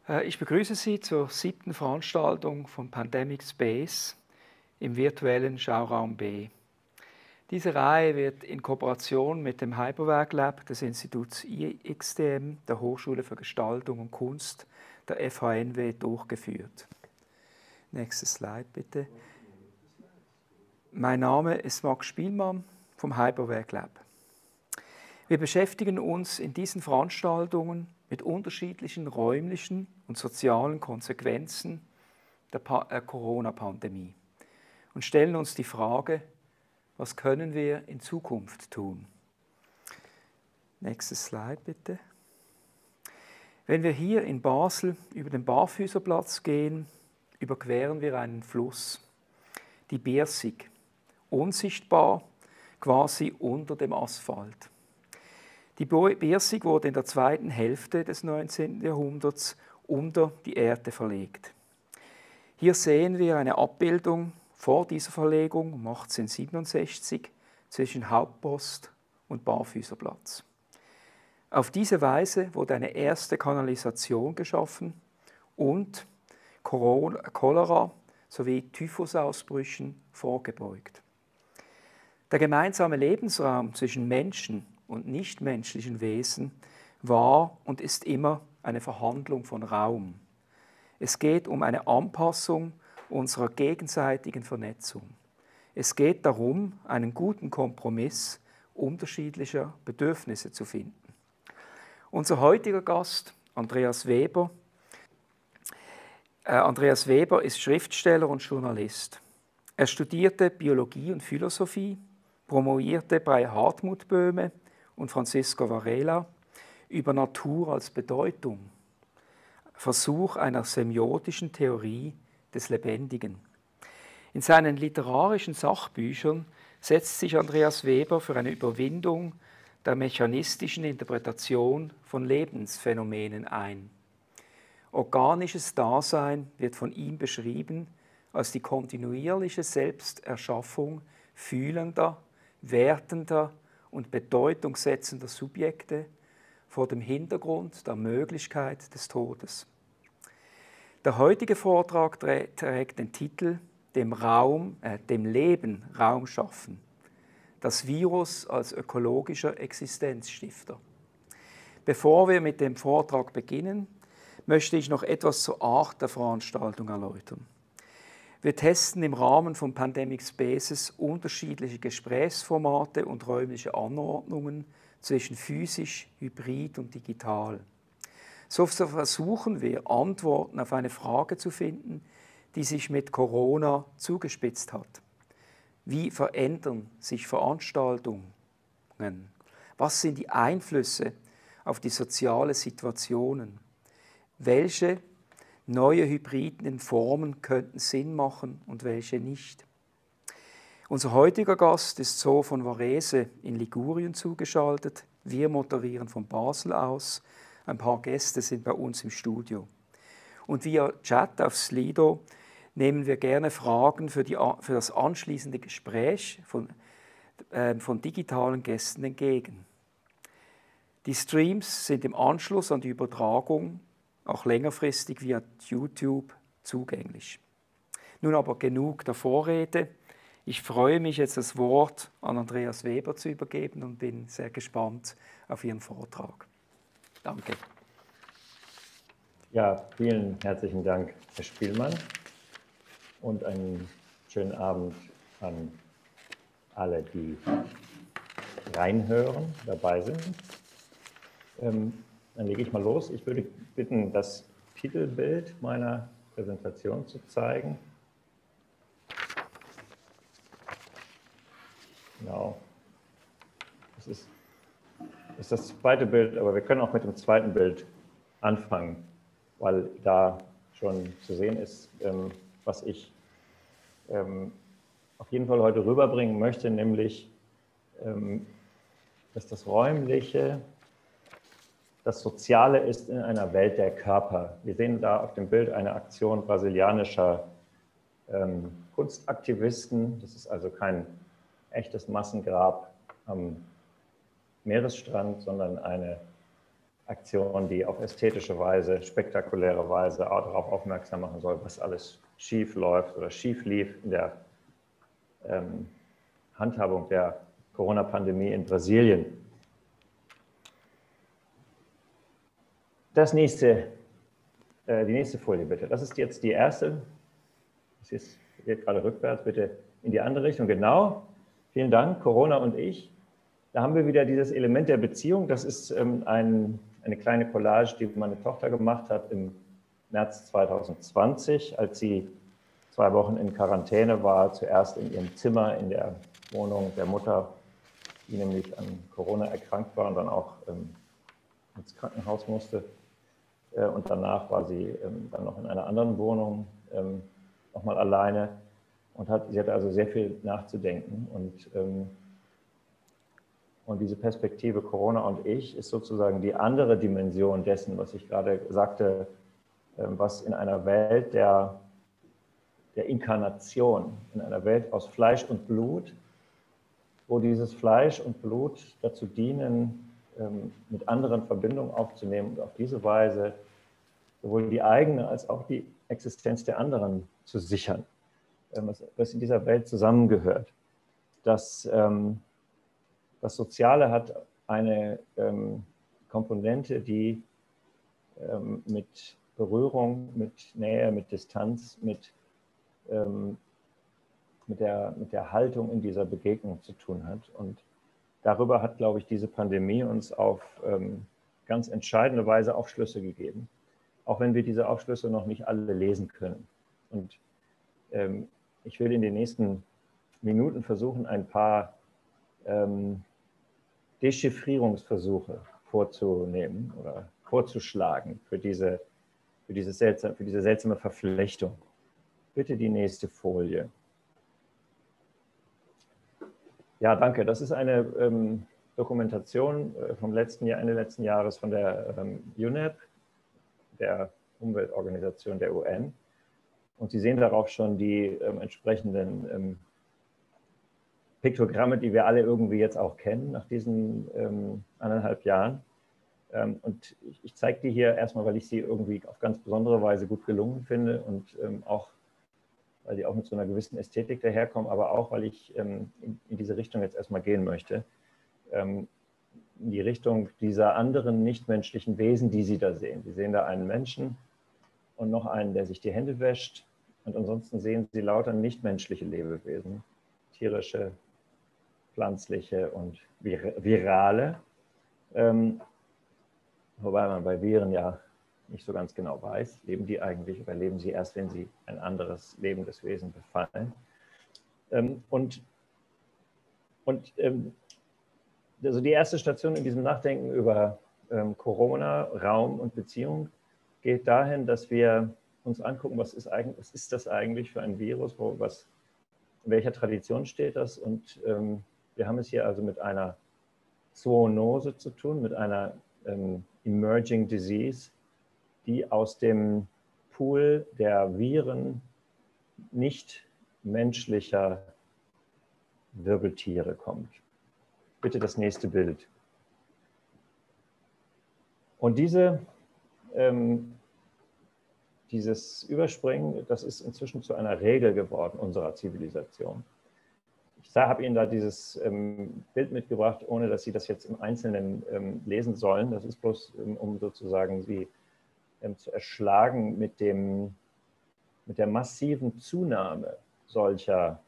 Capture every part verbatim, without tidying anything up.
Ich begrüße Sie zur siebten Veranstaltung von Pandemic Space im virtuellen Schauraum B. Diese Reihe wird in Kooperation mit dem Hyperwerk Lab des Instituts I X D M der Hochschule für Gestaltung und Kunst der F H N W durchgeführt. Nächstes Slide bitte. Mein Name ist Max Spielmann vom Hyperwerk Lab. Wir beschäftigen uns in diesen Veranstaltungen mit unterschiedlichen räumlichen und sozialen Konsequenzen der Corona-Pandemie und stellen uns die Frage, was können wir in Zukunft tun? Nächstes Slide bitte. Wenn wir hier in Basel über den Barfüßerplatz gehen, überqueren wir einen Fluss, die Birsig, unsichtbar, quasi unter dem Asphalt. Die Birsig wurde in der zweiten Hälfte des neunzehnten Jahrhunderts unter die Erde verlegt. Hier sehen wir eine Abbildung vor dieser Verlegung um achtzehnhundertsiebenundsechzig zwischen Hauptpost und Barfüßerplatz. Auf diese Weise wurde eine erste Kanalisation geschaffen und Cholera sowie Typhusausbrüchen vorgebeugt. Der gemeinsame Lebensraum zwischen Menschen und nichtmenschlichen Wesen war und ist immer eine Verhandlung von Raum. Es geht um eine Anpassung unserer gegenseitigen Vernetzung. Es geht darum, einen guten Kompromiss unterschiedlicher Bedürfnisse zu finden. Unser heutiger Gast, Andreas Weber. Äh, Andreas Weber ist Schriftsteller und Journalist. Er studierte Biologie und Philosophie, promovierte bei Hartmut Böhme und Francisco Varela über Natur als Bedeutung, Versuch einer semiotischen Theorie des Lebendigen. In seinen literarischen Sachbüchern setzt sich Andreas Weber für eine Überwindung der mechanistischen Interpretation von Lebensphänomenen ein. Organisches Dasein wird von ihm beschrieben als die kontinuierliche Selbsterschaffung fühlender, wertender und bedeutungssetzender Subjekte vor dem Hintergrund der Möglichkeit des Todes. Der heutige Vortrag trägt den Titel Dem, Raum, äh, dem Leben Raum schaffen. Das Virus als ökologischer Existenzstifter. Bevor wir mit dem Vortrag beginnen, möchte ich noch etwas zur Art der Veranstaltung erläutern. Wir testen im Rahmen von Pandemic Spaces unterschiedliche Gesprächsformate und räumliche Anordnungen zwischen physisch, hybrid und digital. So versuchen wir, Antworten auf eine Frage zu finden, die sich mit Corona zugespitzt hat. Wie verändern sich Veranstaltungen? Was sind die Einflüsse auf die sozialen Situationen? Welche neue hybriden Formen könnten Sinn machen und welche nicht? Unser heutiger Gast ist So von Varese in Ligurien zugeschaltet. Wir moderieren von Basel aus. Ein paar Gäste sind bei uns im Studio. Und via Chat auf Slido nehmen wir gerne Fragen für, die, für das anschließende Gespräch von, äh, von digitalen Gästen entgegen. Die Streams sind im Anschluss an die Übertragung auch längerfristig via YouTube zugänglich. Nun aber genug der Vorrede. Ich freue mich jetzt, das Wort an Andreas Weber zu übergeben und bin sehr gespannt auf Ihren Vortrag. Danke. Ja, vielen herzlichen Dank, Herr Spielmann, und einen schönen Abend an alle, die reinhören, dabei sind. Ähm, Dann lege ich mal los. Ich würde bitten, das Titelbild meiner Präsentation zu zeigen. Genau. Das ist, das ist das zweite Bild, aber wir können auch mit dem zweiten Bild anfangen, weil da schon zu sehen ist, ähm, was ich ähm, auf jeden Fall heute rüberbringen möchte, nämlich, ähm, dass das Räumliche das Soziale ist in einer Welt der Körper. Wir sehen da auf dem Bild eine Aktion brasilianischer ähm, Kunstaktivisten. Das ist also kein echtes Massengrab am Meeresstrand, sondern eine Aktion, die auf ästhetische Weise, spektakuläre Weise auch darauf aufmerksam machen soll, was alles schief läuft oder schief lief in der ähm, Handhabung der Corona-Pandemie in Brasilien. Das nächste, äh, die nächste Folie bitte. Das ist jetzt die erste. Das ist, geht gerade rückwärts, bitte in die andere Richtung. Genau. Vielen Dank, Corona und ich. Da haben wir wieder dieses Element der Beziehung. Das ist ähm, ein, eine kleine Collage, die meine Tochter gemacht hat im März zweitausendzwanzig, als sie zwei Wochen in Quarantäne war, zuerst in ihrem Zimmer in der Wohnung der Mutter, die nämlich an Corona erkrankt war und dann auch ähm, ins Krankenhaus musste. Äh, und danach war sie ähm, dann noch in einer anderen Wohnung, ähm, nochmal alleine. Und hat, sie hatte also sehr viel nachzudenken. Und, ähm, und diese Perspektive Corona und ich ist sozusagen die andere Dimension dessen, was ich gerade sagte, äh, was in einer Welt der, der Inkarnation, in einer Welt aus Fleisch und Blut, wo dieses Fleisch und Blut dazu dienen, ähm, mit anderen Verbindungen aufzunehmen und auf diese Weise sowohl die eigene als auch die Existenz der anderen zu sichern. Was, was in dieser Welt zusammengehört. Das, ähm, das Soziale hat eine ähm, Komponente, die ähm, mit Berührung, mit Nähe, mit Distanz, mit, ähm, mit, der, mit der Haltung in dieser Begegnung zu tun hat. Und darüber hat, glaube ich, diese Pandemie uns auf ähm, ganz entscheidende Weise Aufschlüsse gegeben. Auch wenn wir diese Aufschlüsse noch nicht alle lesen können. Und ähm, ich will in den nächsten Minuten versuchen, ein paar ähm, Dechiffrierungsversuche vorzunehmen oder vorzuschlagen für diese, für, diese seltsame, für diese seltsame Verflechtung. Bitte die nächste Folie. Ja, danke. Das ist eine ähm, Dokumentation vom letzten Jahr, Ende letzten Jahres von der ähm, U N E P, der Umweltorganisation der U N. Und Sie sehen darauf schon die ähm, entsprechenden ähm, Piktogramme, die wir alle irgendwie jetzt auch kennen nach diesen ähm, anderthalb Jahren. Ähm, und ich, ich zeige die hier erstmal, weil ich sie irgendwie auf ganz besondere Weise gut gelungen finde und ähm, auch, weil sie auch mit so einer gewissen Ästhetik daherkommen, aber auch, weil ich ähm, in, in diese Richtung jetzt erstmal gehen möchte. Ähm, in die Richtung dieser anderen nichtmenschlichen Wesen, die Sie da sehen. Sie sehen da einen Menschen und noch einen, der sich die Hände wäscht. Und ansonsten sehen Sie lauter nichtmenschliche Lebewesen, tierische, pflanzliche und vir virale. Ähm, wobei man bei Viren ja nicht so ganz genau weiß, leben die eigentlich oder leben sie erst, wenn sie ein anderes lebendes Wesen befallen. Ähm, und und ähm, also die erste Station in diesem Nachdenken über ähm, Corona, Raum und Beziehung geht dahin, dass wir uns angucken, was ist, eigentlich, was ist das eigentlich für ein Virus, wo, was, in welcher Tradition steht das. Und ähm, wir haben es hier also mit einer Zoonose zu tun, mit einer ähm, Emerging Disease, die aus dem Pool der Viren nicht menschlicher Wirbeltiere kommt. Bitte das nächste Bild. Und diese, ähm, dieses Überspringen, das ist inzwischen zu einer Regel geworden unserer Zivilisation. Ich habe Ihnen da dieses ähm, Bild mitgebracht, ohne dass Sie das jetzt im Einzelnen ähm, lesen sollen. Das ist bloß, ähm, um sozusagen Sie ähm, zu erschlagen mit, dem, mit der massiven Zunahme solcher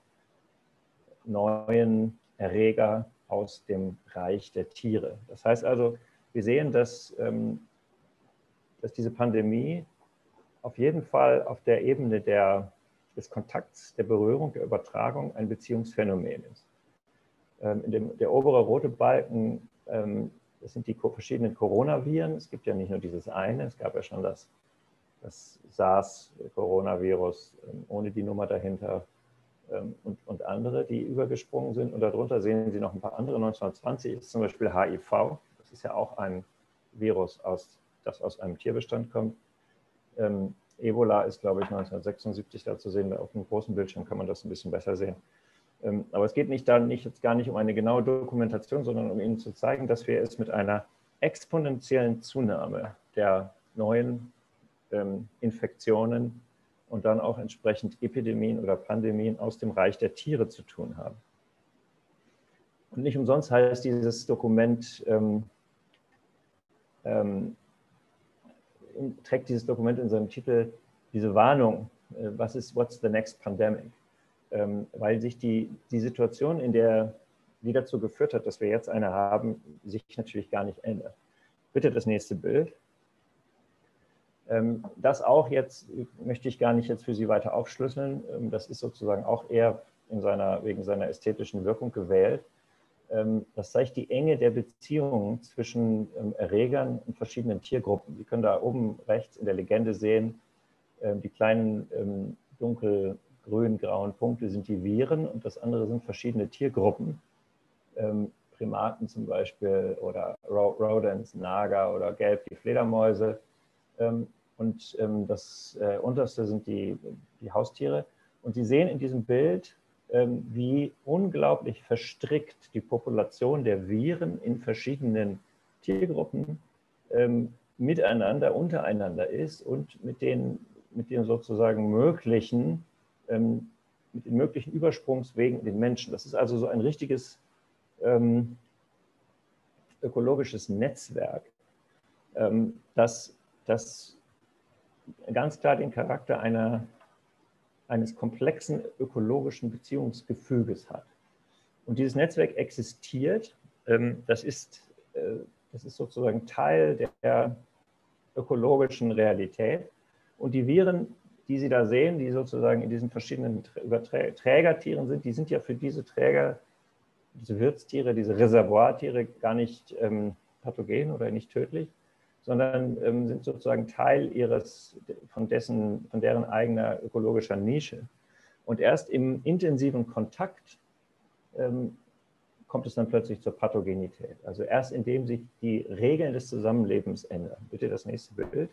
neuen Erreger aus dem Reich der Tiere. Das heißt also, wir sehen, dass, ähm, dass diese Pandemie auf jeden Fall auf der Ebene der, des Kontakts, der Berührung, der Übertragung ein Beziehungsphänomen ist. Ähm, in dem, der obere rote Balken, ähm, das sind die verschiedenen Coronaviren. Es gibt ja nicht nur dieses eine, es gab ja schon das, das SARS-Coronavirus ähm, ohne die Nummer dahinter. Und, und andere, die übergesprungen sind. Und darunter sehen Sie noch ein paar andere. neunzehnhundertzwanzig ist zum Beispiel H I V. Das ist ja auch ein Virus, aus, das aus einem Tierbestand kommt. Ähm, Ebola ist, glaube ich, neunzehnhundertsechsundsiebzig da zu sehen. Auf dem großen Bildschirm kann man das ein bisschen besser sehen. Ähm, aber es geht nicht da nicht, jetzt gar nicht um eine genaue Dokumentation, sondern um Ihnen zu zeigen, dass wir es mit einer exponentiellen Zunahme der neuen ähm, Infektionen und dann auch entsprechend Epidemien oder Pandemien aus dem Reich der Tiere zu tun haben. Und nicht umsonst heißt dieses Dokument, ähm, ähm, trägt dieses Dokument in seinem Titel diese Warnung, äh, was ist What's the next pandemic? Ähm, weil sich die, die Situation, in der die dazu geführt hat, dass wir jetzt eine haben, sich natürlich gar nicht ändert. Bitte das nächste Bild. Ähm, das auch jetzt, möchte ich gar nicht jetzt für Sie weiter aufschlüsseln, ähm, das ist sozusagen auch eher in seiner, wegen seiner ästhetischen Wirkung gewählt. Ähm, das zeigt die Enge der Beziehungen zwischen ähm, Erregern und verschiedenen Tiergruppen. Sie können da oben rechts in der Legende sehen, ähm, die kleinen ähm, dunkelgrün-grauen Punkte sind die Viren und das andere sind verschiedene Tiergruppen. Ähm, Primaten zum Beispiel oder Rodents, Nager oder gelb die Fledermäuse. Ähm, und ähm, das äh, unterste sind die, die Haustiere. Und Sie sehen in diesem Bild, ähm, wie unglaublich verstrickt die Population der Viren in verschiedenen Tiergruppen ähm, miteinander, untereinander ist und mit den, mit den sozusagen möglichen, ähm, mit den möglichen Übersprungswegen in den Menschen. Das ist also so ein richtiges ähm, ökologisches Netzwerk, ähm, das, das ganz klar den Charakter einer, eines komplexen ökologischen Beziehungsgefüges hat. Und dieses Netzwerk existiert, ähm, das, ist, äh, das ist sozusagen Teil der ökologischen Realität. Und die Viren, die Sie da sehen, die sozusagen in diesen verschiedenen Trägertieren sind, die sind ja für diese Träger, diese Wirtstiere, diese Reservoirtiere gar nicht ähm, pathogen oder nicht tödlich, sondern ähm, sind sozusagen Teil ihres, von, dessen, von deren eigener ökologischer Nische. Und erst im intensiven Kontakt ähm, kommt es dann plötzlich zur Pathogenität. Also erst indem sich die Regeln des Zusammenlebens ändern. Bitte das nächste Bild.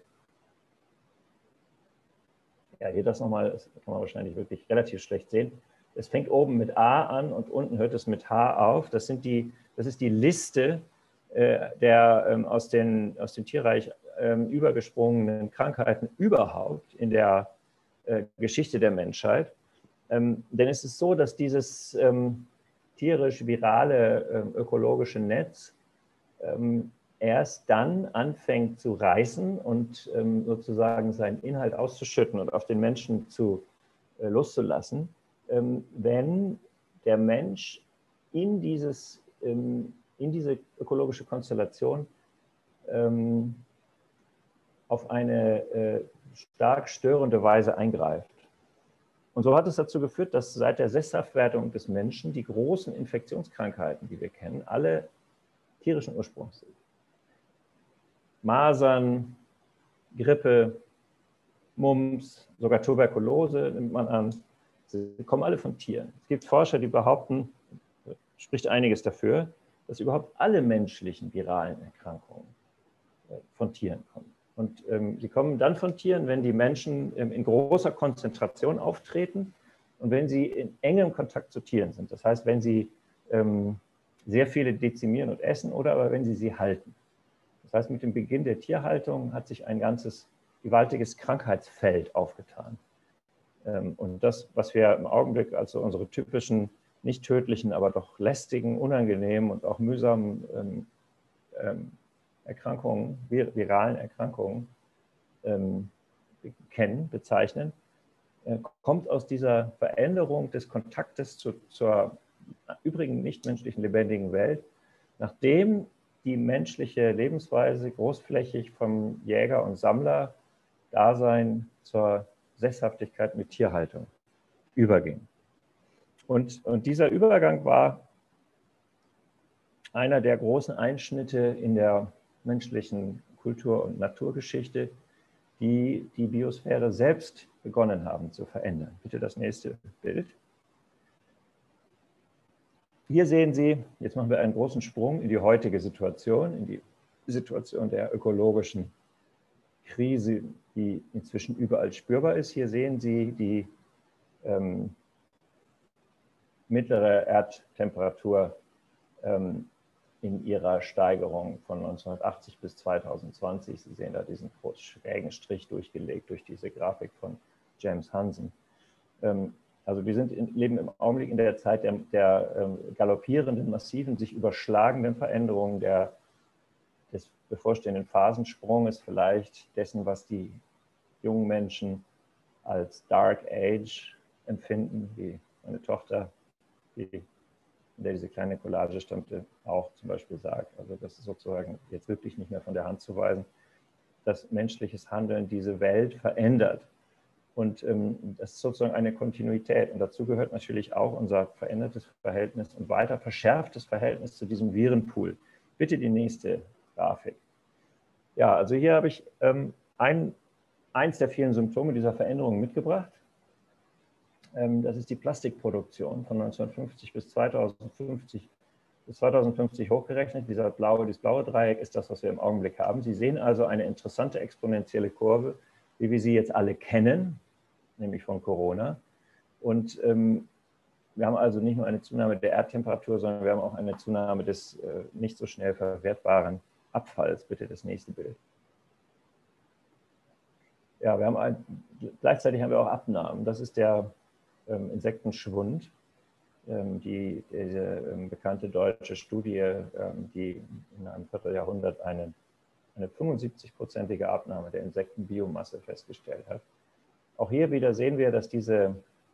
Ja, hier das nochmal, das kann man wahrscheinlich wirklich relativ schlecht sehen. Es fängt oben mit A an und unten hört es mit H auf. Das, sind die, das ist die Liste äh, der ähm, aus, den, aus dem Tierreich ähm, übergesprungenen Krankheiten überhaupt in der äh, Geschichte der Menschheit. Ähm, denn es ist so, dass dieses ähm, tierisch-virale ähm, ökologische Netz ähm, erst dann anfängt zu reißen und ähm, sozusagen seinen Inhalt auszuschütten und auf den Menschen zu, äh, loszulassen, ähm, wenn der Mensch in, dieses, ähm, in diese ökologische Konstellation ähm, auf eine äh, stark störende Weise eingreift. Und so hat es dazu geführt, dass seit der Sesshaftwerdung des Menschen die großen Infektionskrankheiten, die wir kennen, alle tierischen Ursprungs sind. Masern, Grippe, Mumps, sogar Tuberkulose nimmt man an. Sie kommen alle von Tieren. Es gibt Forscher, die behaupten, spricht einiges dafür, dass überhaupt alle menschlichen viralen Erkrankungen von Tieren kommen. Und ähm, sie kommen dann von Tieren, wenn die Menschen ähm, in großer Konzentration auftreten und wenn sie in engem Kontakt zu Tieren sind. Das heißt, wenn sie ähm, sehr viele dezimieren und essen oder aber wenn sie sie halten. Das heißt, mit dem Beginn der Tierhaltung hat sich ein ganzes gewaltiges Krankheitsfeld aufgetan. Und das, was wir im Augenblick als so unsere typischen, nicht tödlichen, aber doch lästigen, unangenehmen und auch mühsamen ähm, ähm, Erkrankungen, vir viralen Erkrankungen ähm, kennen, bezeichnen, äh, kommt aus dieser Veränderung des Kontaktes zu, zur übrigen nichtmenschlichen lebendigen Welt, nachdem die menschliche Lebensweise großflächig vom Jäger- und Sammler-Dasein zur Sesshaftigkeit mit Tierhaltung überging. Und, und dieser Übergang war einer der großen Einschnitte in der menschlichen Kultur- und Naturgeschichte, die die Biosphäre selbst begonnen haben zu verändern. Bitte das nächste Bild. Hier sehen Sie, jetzt machen wir einen großen Sprung in die heutige Situation, in die Situation der ökologischen Krise, die inzwischen überall spürbar ist. Hier sehen Sie die ähm, mittlere Erdtemperatur ähm, in ihrer Steigerung von neunzehnhundertachtzig bis zweitausendzwanzig. Sie sehen da diesen schrägen Strich durchgelegt durch diese Grafik von James Hansen. Also wir sind in, leben im Augenblick in der Zeit der, der galoppierenden, massiven, sich überschlagenden Veränderungen, der, des bevorstehenden Phasensprunges, vielleicht dessen, was die jungen Menschen als Dark Age empfinden, wie meine Tochter, die, in der diese kleine Collage stammte, auch zum Beispiel sagt. Also das ist sozusagen jetzt wirklich nicht mehr von der Hand zu weisen, dass menschliches Handeln diese Welt verändert. Und ähm, das ist sozusagen eine Kontinuität. Und dazu gehört natürlich auch unser verändertes Verhältnis und weiter verschärftes Verhältnis zu diesem Virenpool. Bitte die nächste Grafik. Ja, also hier habe ich ähm, ein, eins der vielen Symptome dieser Veränderung mitgebracht. Ähm, das ist die Plastikproduktion von neunzehnhundertfünfzig bis zweitausendfünfzig. Bis zweitausendfünfzig hochgerechnet. Dieser blaue, dieses blaue Dreieck ist das, was wir im Augenblick haben. Sie sehen also eine interessante exponentielle Kurve, wie wir sie jetzt alle kennen, nämlich von Corona. Und ähm, wir haben also nicht nur eine Zunahme der Erdtemperatur, sondern wir haben auch eine Zunahme des äh, nicht so schnell verwertbaren Abfalls. Bitte das nächste Bild. Ja, wir haben ein, gleichzeitig haben wir auch Abnahmen. Das ist der ähm, Insektenschwund, ähm, die, diese ähm, bekannte deutsche Studie, ähm, die in einem Vierteljahrhundert eine eine fünfundsiebzig-prozentige Abnahme der Insektenbiomasse festgestellt hat. Auch hier wieder sehen wir, dass diese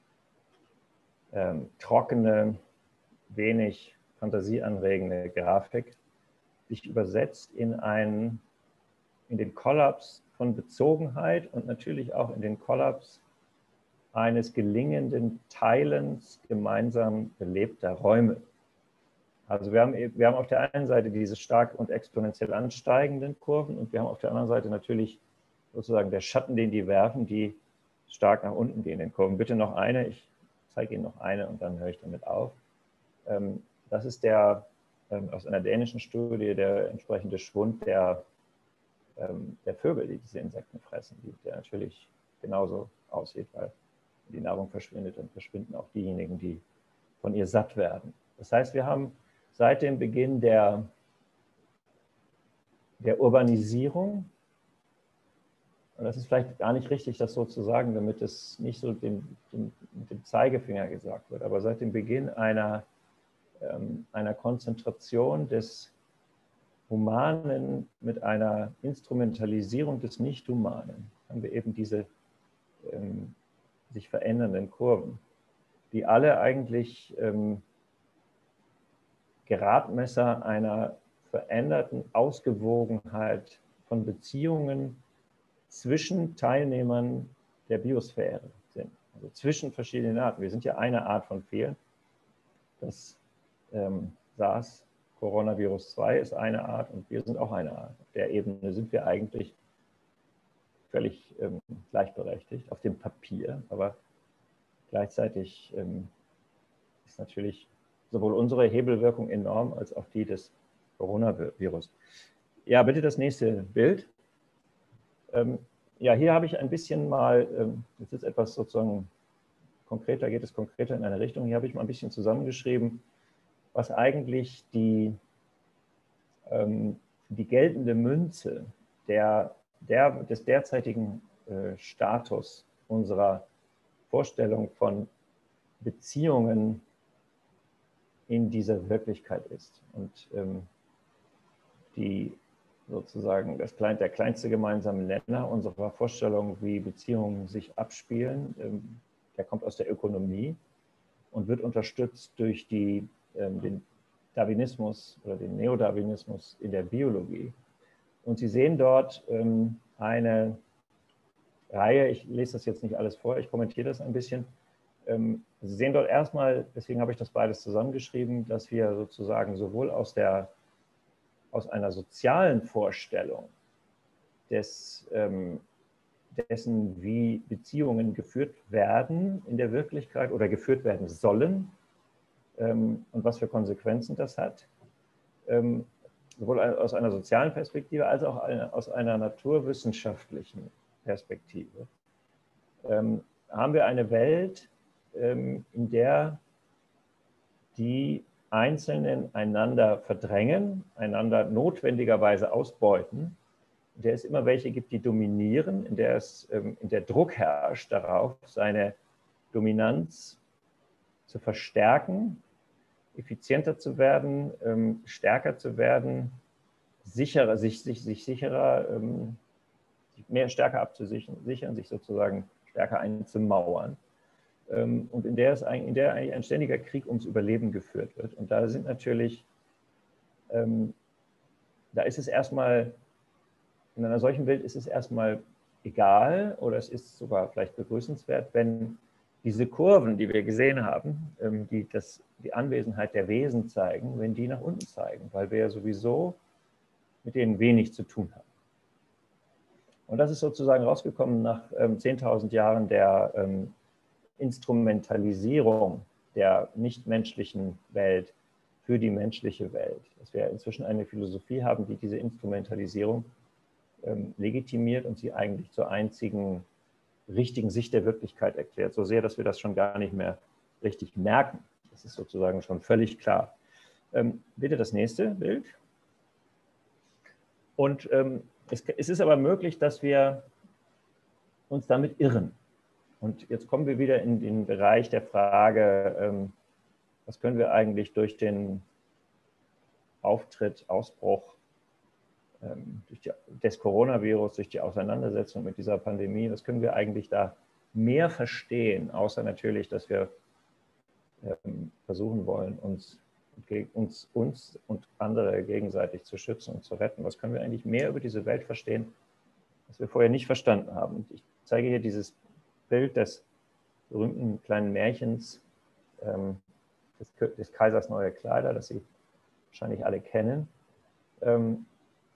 ähm, trockene, wenig fantasieanregende Grafik sich übersetzt in, einen, in den Kollaps von Bezogenheit und natürlich auch in den Kollaps eines gelingenden Teilens gemeinsam belebter Räume. Also wir haben, wir haben auf der einen Seite diese stark und exponentiell ansteigenden Kurven und wir haben auf der anderen Seite natürlich sozusagen der Schatten, den die werfen, die stark nach unten gehenden Kurven. Bitte noch eine, ich zeige Ihnen noch eine und dann höre ich damit auf. Das ist der aus einer dänischen Studie der entsprechende Schwund der, der Vögel, die diese Insekten fressen, der natürlich genauso aussieht, weil die Nahrung verschwindet und verschwinden auch diejenigen, die von ihr satt werden. Das heißt, wir haben seit dem Beginn der, der Urbanisierung, und das ist vielleicht gar nicht richtig, das so zu sagen, damit es nicht so dem, dem, mit dem Zeigefinger gesagt wird, aber seit dem Beginn einer, ähm, einer Konzentration des Humanen mit einer Instrumentalisierung des Nicht-Humanen haben wir eben diese ähm, sich verändernden Kurven, die alle eigentlich ähm, Gradmesser einer veränderten Ausgewogenheit von Beziehungen zwischen Teilnehmern der Biosphäre sind, also zwischen verschiedenen Arten. Wir sind ja eine Art von vielen. Das ähm, SARS-Coronavirus zwei ist eine Art und wir sind auch eine Art. Auf der Ebene sind wir eigentlich völlig ähm, gleichberechtigt auf dem Papier, aber gleichzeitig ähm, ist natürlich sowohl unsere Hebelwirkung enorm als auch die des Coronavirus. Ja, bitte das nächste Bild. Ähm, ja, hier habe ich ein bisschen mal, ähm, jetzt ist etwas sozusagen konkreter, geht es konkreter in eine Richtung. Hier habe ich mal ein bisschen zusammengeschrieben, was eigentlich die, ähm, die geltende Münze der, der, des derzeitigen äh, Status unserer Vorstellung von Beziehungen in dieser Wirklichkeit ist. Und ähm, die sozusagen das klein, der kleinste gemeinsame Nenner unserer Vorstellung, wie Beziehungen sich abspielen, ähm, der kommt aus der Ökonomie und wird unterstützt durch die, ähm, den Darwinismus oder den Neodarwinismus in der Biologie. Und Sie sehen dort ähm, eine Reihe, ich lese das jetzt nicht alles vor, ich kommentiere das ein bisschen. Ähm, Sie sehen dort erstmal, deswegen habe ich das beides zusammengeschrieben, dass wir sozusagen sowohl aus, der, aus einer sozialen Vorstellung des, ähm, dessen, wie Beziehungen geführt werden in der Wirklichkeit oder geführt werden sollen ähm, und was für Konsequenzen das hat, ähm, sowohl aus einer sozialen Perspektive als auch eine, aus einer naturwissenschaftlichen Perspektive, ähm, haben wir eine Welt, ähm, in der die Einzelnen einander verdrängen, einander notwendigerweise ausbeuten, in der es immer welche gibt, die dominieren, in der es ähm, in der Druck herrscht darauf, seine Dominanz zu verstärken, effizienter zu werden, ähm, stärker zu werden, sicherer, sich, sich, sich sicherer, ähm, mehr stärker abzusichern, sichern, sich sozusagen stärker einzumauern. Ähm, und in der, es ein, in der eigentlich ein ständiger Krieg ums Überleben geführt wird. Und da sind natürlich, ähm, da ist es erstmal, in einer solchen Welt ist es erstmal egal oder es ist sogar vielleicht begrüßenswert, wenn diese Kurven, die wir gesehen haben, ähm, die das, die Anwesenheit der Wesen zeigen, wenn die nach unten zeigen, weil wir ja sowieso mit denen wenig zu tun haben. Und das ist sozusagen rausgekommen nach ähm, zehntausend Jahren der ähm, Instrumentalisierung der nichtmenschlichen Welt für die menschliche Welt. Dass wir inzwischen eine Philosophie haben, die diese Instrumentalisierung ähm, legitimiert und sie eigentlich zur einzigen richtigen Sicht der Wirklichkeit erklärt. So sehr, dass wir das schon gar nicht mehr richtig merken. Das ist sozusagen schon völlig klar. Ähm, bitte das nächste Bild. Und ähm, es, es ist aber möglich, dass wir uns damit irren. Und jetzt kommen wir wieder in den Bereich der Frage, ähm, was können wir eigentlich durch den Auftritt, Ausbruch ähm, durch die, des Coronavirus, durch die Auseinandersetzung mit dieser Pandemie, was können wir eigentlich da mehr verstehen, außer natürlich, dass wir ähm, versuchen wollen, uns, uns, uns und andere gegenseitig zu schützen und zu retten. Was können wir eigentlich mehr über diese Welt verstehen, was wir vorher nicht verstanden haben? Und ich zeige hier dieses Bild des berühmten kleinen Märchens ähm, des, des Kaisers neue Kleider, das Sie wahrscheinlich alle kennen, ähm,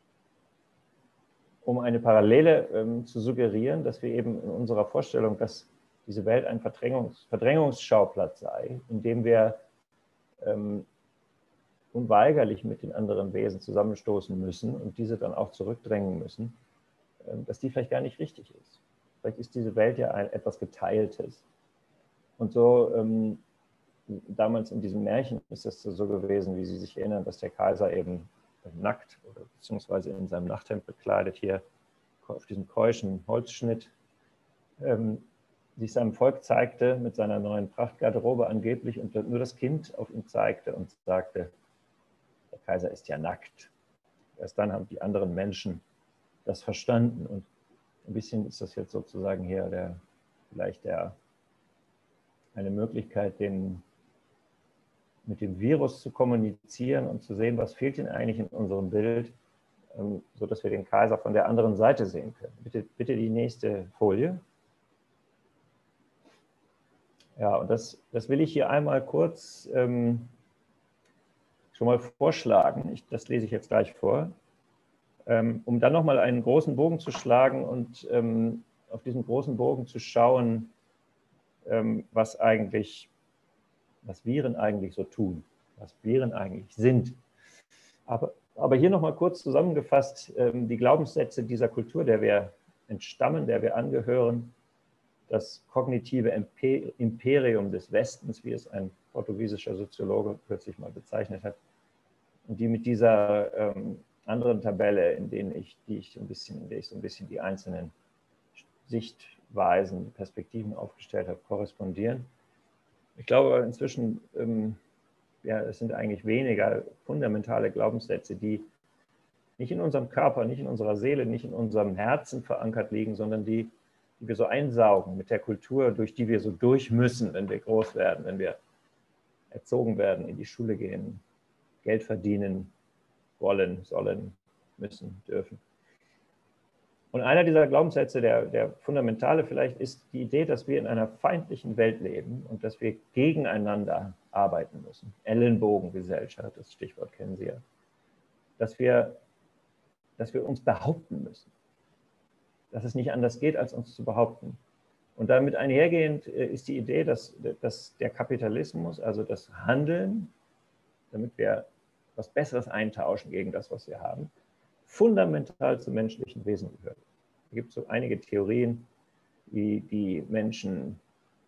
um eine Parallele ähm, zu suggerieren, dass wir eben in unserer Vorstellung, dass diese Welt ein Verdrängungs Verdrängungsschauplatz sei, in dem wir ähm, unweigerlich mit den anderen Wesen zusammenstoßen müssen und diese dann auch zurückdrängen müssen, ähm, dass die vielleicht gar nicht richtig ist. Vielleicht ist diese Welt ja ein etwas Geteiltes. Und so ähm, damals in diesem Märchen ist es so gewesen, wie Sie sich erinnern, dass der Kaiser eben nackt oder beziehungsweise in seinem Nachthemd bekleidet hier auf diesem keuschen Holzschnitt ähm, sich seinem Volk zeigte mit seiner neuen Prachtgarderobe angeblich und nur das Kind auf ihn zeigte und sagte, der Kaiser ist ja nackt. Erst dann haben die anderen Menschen das verstanden und ein bisschen ist das jetzt sozusagen hier der, vielleicht der, eine Möglichkeit, den mit dem Virus zu kommunizieren und zu sehen, was fehlt denn eigentlich in unserem Bild, ähm, sodass wir den Kaiser von der anderen Seite sehen können. Bitte, bitte die nächste Folie. Ja, und das, das will ich hier einmal kurz ähm, schon mal vorschlagen. Ich, das lese ich jetzt gleich vor, ähm, um dann nochmal einen großen Bogen zu schlagen und ähm, auf diesen großen Bogen zu schauen, ähm, was eigentlich was Viren eigentlich so tun, was Viren eigentlich sind. Aber, aber hier nochmal kurz zusammengefasst, ähm, die Glaubenssätze dieser Kultur, der wir entstammen, der wir angehören, das kognitive Imperium des Westens, wie es ein portugiesischer Soziologe kürzlich mal bezeichnet hat, und die mit dieser ähm, anderen Tabelle, in, denen ich, die ich so ein bisschen, in der ich so ein bisschen die einzelnen Sichtweisen, Perspektiven aufgestellt habe, korrespondieren. Ich glaube inzwischen, ähm, ja, es sind eigentlich weniger fundamentale Glaubenssätze, die nicht in unserem Körper, nicht in unserer Seele, nicht in unserem Herzen verankert liegen, sondern die, die wir so einsaugen mit der Kultur, durch die wir so durch müssen, wenn wir groß werden, wenn wir erzogen werden, in die Schule gehen, Geld verdienen wollen, sollen, müssen, dürfen. Und einer dieser Glaubenssätze, der, der fundamentale vielleicht, ist die Idee, dass wir in einer feindlichen Welt leben und dass wir gegeneinander arbeiten müssen. Ellenbogengesellschaft, das Stichwort kennen Sie ja. Dass wir, dass wir uns behaupten müssen. Dass es nicht anders geht, als uns zu behaupten. Und damit einhergehend ist die Idee, dass, dass der Kapitalismus, also das Handeln, damit wir was Besseres eintauschen gegen das, was wir haben, fundamental zum menschlichen Wesen gehört. Es gibt so einige Theorien, wie die Menschen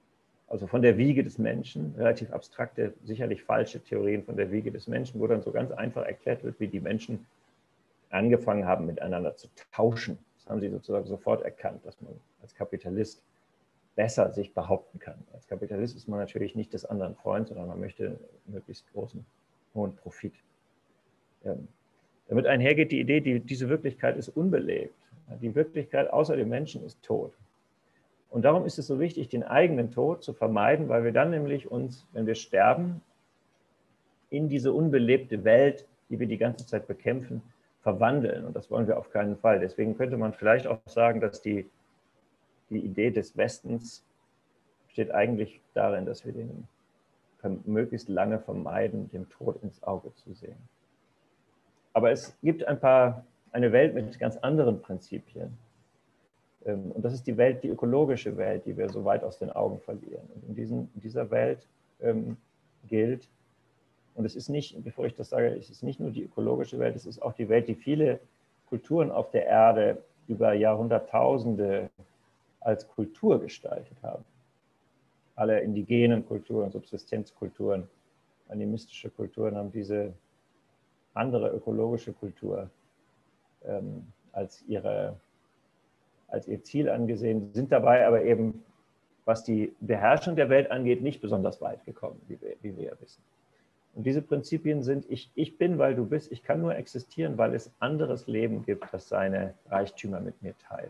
also von der Wiege des Menschen, relativ abstrakte, sicherlich falsche Theorien von der Wiege des Menschen, wo dann so ganz einfach erklärt wird, wie die Menschen angefangen haben, miteinander zu tauschen. Das haben sie sozusagen sofort erkannt, dass man als Kapitalist besser sich behaupten kann. Als Kapitalist ist man natürlich nicht des anderen Freund, sondern man möchte einen möglichst großen, hohen Profit. Ja. Damit einhergeht die Idee, die, diese Wirklichkeit ist unbelebt. Die Wirklichkeit außer dem Menschen ist tot. Und darum ist es so wichtig, den eigenen Tod zu vermeiden, weil wir dann nämlich uns, wenn wir sterben, in diese unbelebte Welt, die wir die ganze Zeit bekämpfen, verwandeln. Und das wollen wir auf keinen Fall. Deswegen könnte man vielleicht auch sagen, dass die, die Idee des Westens besteht eigentlich darin, dass wir den möglichst lange vermeiden, dem Tod ins Auge zu sehen. Aber es gibt ein paar, eine Welt mit ganz anderen Prinzipien. Und das ist die Welt, die ökologische Welt, die wir so weit aus den Augen verlieren. Und in, diesen, in dieser Welt ähm, gilt, und es ist nicht, bevor ich das sage, es ist nicht nur die ökologische Welt, es ist auch die Welt, die viele Kulturen auf der Erde über Jahrhunderttausende als Kultur gestaltet haben. Alle indigenen Kulturen, Subsistenzkulturen, animistische Kulturen haben diese andere ökologische Kultur ähm, als ihre als ihr Ziel angesehen, sind dabei aber eben, was die Beherrschung der Welt angeht, nicht besonders weit gekommen, wie wir, wie wir ja wissen. Und diese Prinzipien sind, ich, ich bin, weil du bist, ich kann nur existieren, weil es anderes Leben gibt, das seine Reichtümer mit mir teilt.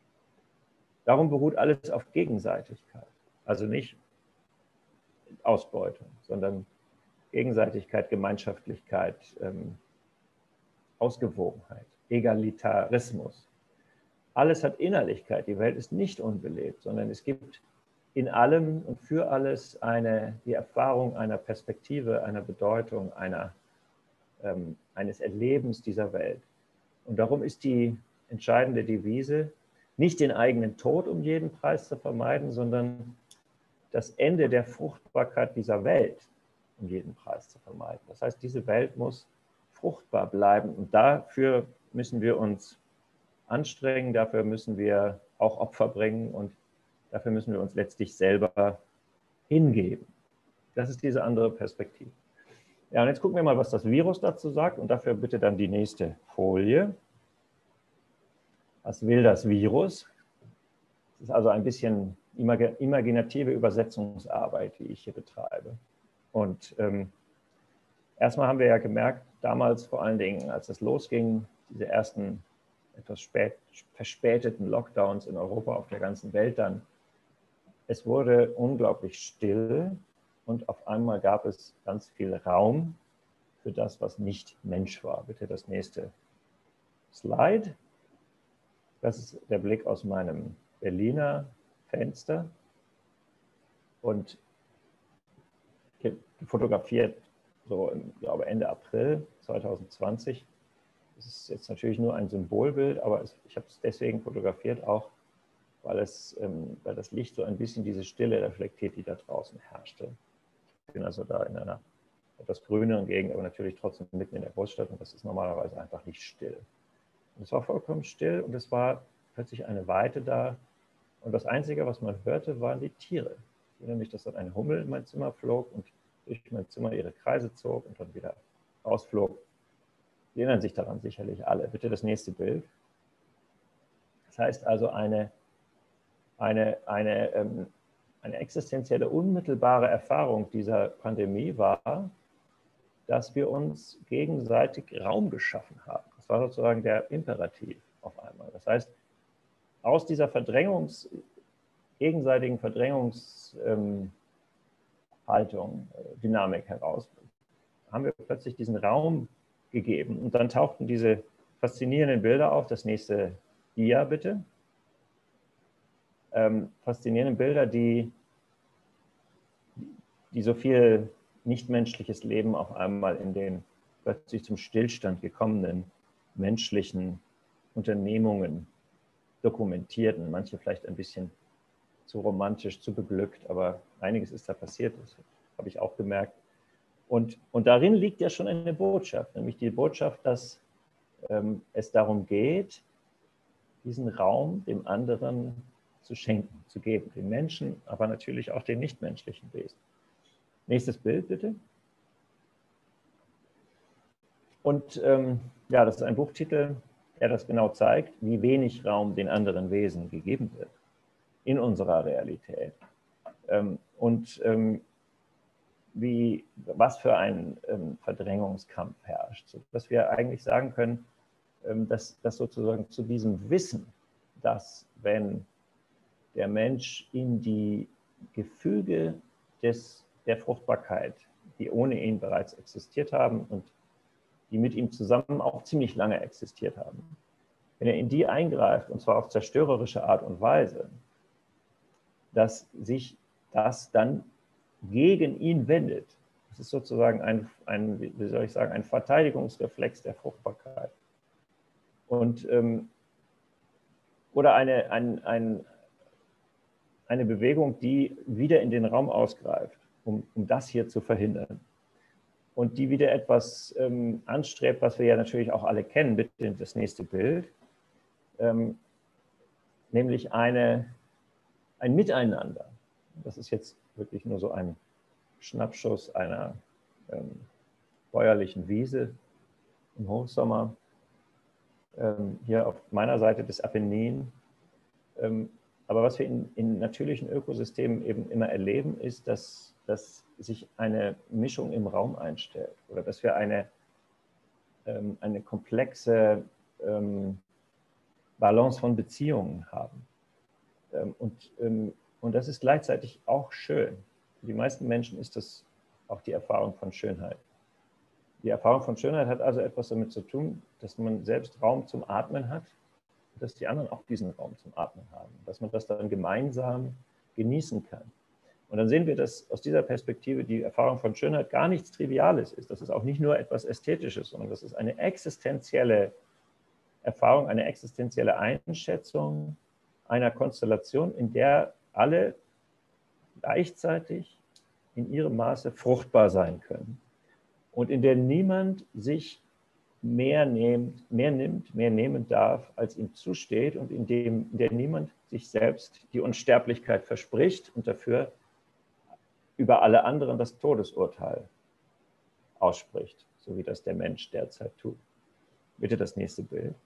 Darum beruht alles auf Gegenseitigkeit. Also nicht Ausbeutung, sondern Gegenseitigkeit, Gemeinschaftlichkeit, ähm, Ausgewogenheit, Egalitarismus. Alles hat Innerlichkeit. Die Welt ist nicht unbelebt, sondern es gibt in allem und für alles eine, die Erfahrung einer Perspektive, einer Bedeutung, einer, ähm, eines Erlebens dieser Welt. Und darum ist die entscheidende Devise, nicht den eigenen Tod um jeden Preis zu vermeiden, sondern das Ende der Fruchtbarkeit dieser Welt um jeden Preis zu vermeiden. Das heißt, diese Welt muss fruchtbar bleiben und dafür müssen wir uns anstrengen, dafür müssen wir auch Opfer bringen und dafür müssen wir uns letztlich selber hingeben. Das ist diese andere Perspektive. Ja, und jetzt gucken wir mal, was das Virus dazu sagt und dafür bitte dann die nächste Folie. Was will das Virus? Das ist also ein bisschen imaginative Übersetzungsarbeit, die ich hier betreibe. Und ähm, erstmal haben wir ja gemerkt, damals vor allen Dingen, als es losging, diese ersten etwas spät, verspäteten Lockdowns in Europa, auf der ganzen Welt dann. Es wurde unglaublich still und auf einmal gab es ganz viel Raum für das, was nicht Mensch war. Bitte das nächste Slide. Das ist der Blick aus meinem Berliner Fenster und fotografiert so, ich glaube, Ende April zweitausendzwanzig. Das ist jetzt natürlich nur ein Symbolbild, aber es, ich habe es deswegen fotografiert, auch weil, es, ähm, weil das Licht so ein bisschen diese Stille reflektiert, die da draußen herrschte. Ich bin also da in einer etwas grüneren Gegend, aber natürlich trotzdem mitten in der Großstadt und das ist normalerweise einfach nicht still. Und es war vollkommen still und es war plötzlich eine Weite da und das Einzige, was man hörte, waren die Tiere. Ich erinnere mich, dass dann eine Hummel in mein Zimmer flog und durch mein Zimmer ihre Kreise zog und dann wieder rausflog. Sie erinnern sich daran sicherlich alle. Bitte das nächste Bild. Das heißt also, eine, eine, eine, ähm, eine existenzielle, unmittelbare Erfahrung dieser Pandemie war, dass wir uns gegenseitig Raum geschaffen haben. Das war sozusagen der Imperativ auf einmal. Das heißt, aus dieser Verdrängungs, gegenseitigen Verdrängungshaltung, ähm, äh, Dynamik heraus, haben wir plötzlich diesen Raum gegeben. Und dann tauchten diese faszinierenden Bilder auf. Das nächste Dia, bitte. Ähm, faszinierende Bilder, die, die so viel nichtmenschliches Leben auf einmal in den plötzlich zum Stillstand gekommenen menschlichen Unternehmungen dokumentierten. Manche vielleicht ein bisschen zu romantisch, zu beglückt, aber einiges ist da passiert, das habe ich auch gemerkt. Und, und darin liegt ja schon eine Botschaft, nämlich die Botschaft, dass ähm, es darum geht, diesen Raum dem anderen zu schenken, zu geben, den Menschen, aber natürlich auch den nichtmenschlichen Wesen. Nächstes Bild, bitte. Und ähm, ja, das ist ein Buchtitel, der das genau zeigt, wie wenig Raum den anderen Wesen gegeben wird in unserer Realität. Ähm, und ähm, wie, was für ein ähm, Verdrängungskampf herrscht, sodass wir eigentlich sagen können, ähm, dass, dass sozusagen zu diesem Wissen, dass wenn der Mensch in die Gefüge des, der Fruchtbarkeit, die ohne ihn bereits existiert haben und die mit ihm zusammen auch ziemlich lange existiert haben, wenn er in die eingreift, und zwar auf zerstörerische Art und Weise, dass sich das dann gegen ihn wendet. Das ist sozusagen ein, ein, wie soll ich sagen, ein Verteidigungsreflex der Fruchtbarkeit. Und, ähm, oder eine, ein, ein, eine Bewegung, die wieder in den Raum ausgreift, um, um das hier zu verhindern. Und die wieder etwas ähm, anstrebt, was wir ja natürlich auch alle kennen, bitte das nächste Bild, ähm, nämlich eine, ein Miteinander. Das ist jetzt wirklich nur so ein Schnappschuss einer ähm, bäuerlichen Wiese im Hochsommer, ähm, hier auf meiner Seite des Apennin. Ähm, aber was wir in, in natürlichen Ökosystemen eben immer erleben, ist, dass, dass sich eine Mischung im Raum einstellt oder dass wir eine, ähm, eine komplexe ähm, Balance von Beziehungen haben. Ähm, und, ähm, und das ist gleichzeitig auch schön. Für die meisten Menschen ist das auch die Erfahrung von Schönheit. Die Erfahrung von Schönheit hat also etwas damit zu tun, dass man selbst Raum zum Atmen hat, dass die anderen auch diesen Raum zum Atmen haben, dass man das dann gemeinsam genießen kann. Und dann sehen wir, dass aus dieser Perspektive die Erfahrung von Schönheit gar nichts Triviales ist. Das ist auch nicht nur etwas Ästhetisches, sondern das ist eine existenzielle Erfahrung, eine existenzielle Einschätzung einer Konstellation, in der alle gleichzeitig in ihrem Maße fruchtbar sein können und in der niemand sich mehr nimmt, mehr nimmt, mehr nehmen darf, als ihm zusteht und in, dem, in der niemand sich selbst die Unsterblichkeit verspricht und dafür über alle anderen das Todesurteil ausspricht, so wie das der Mensch derzeit tut. Bitte das nächste Bild.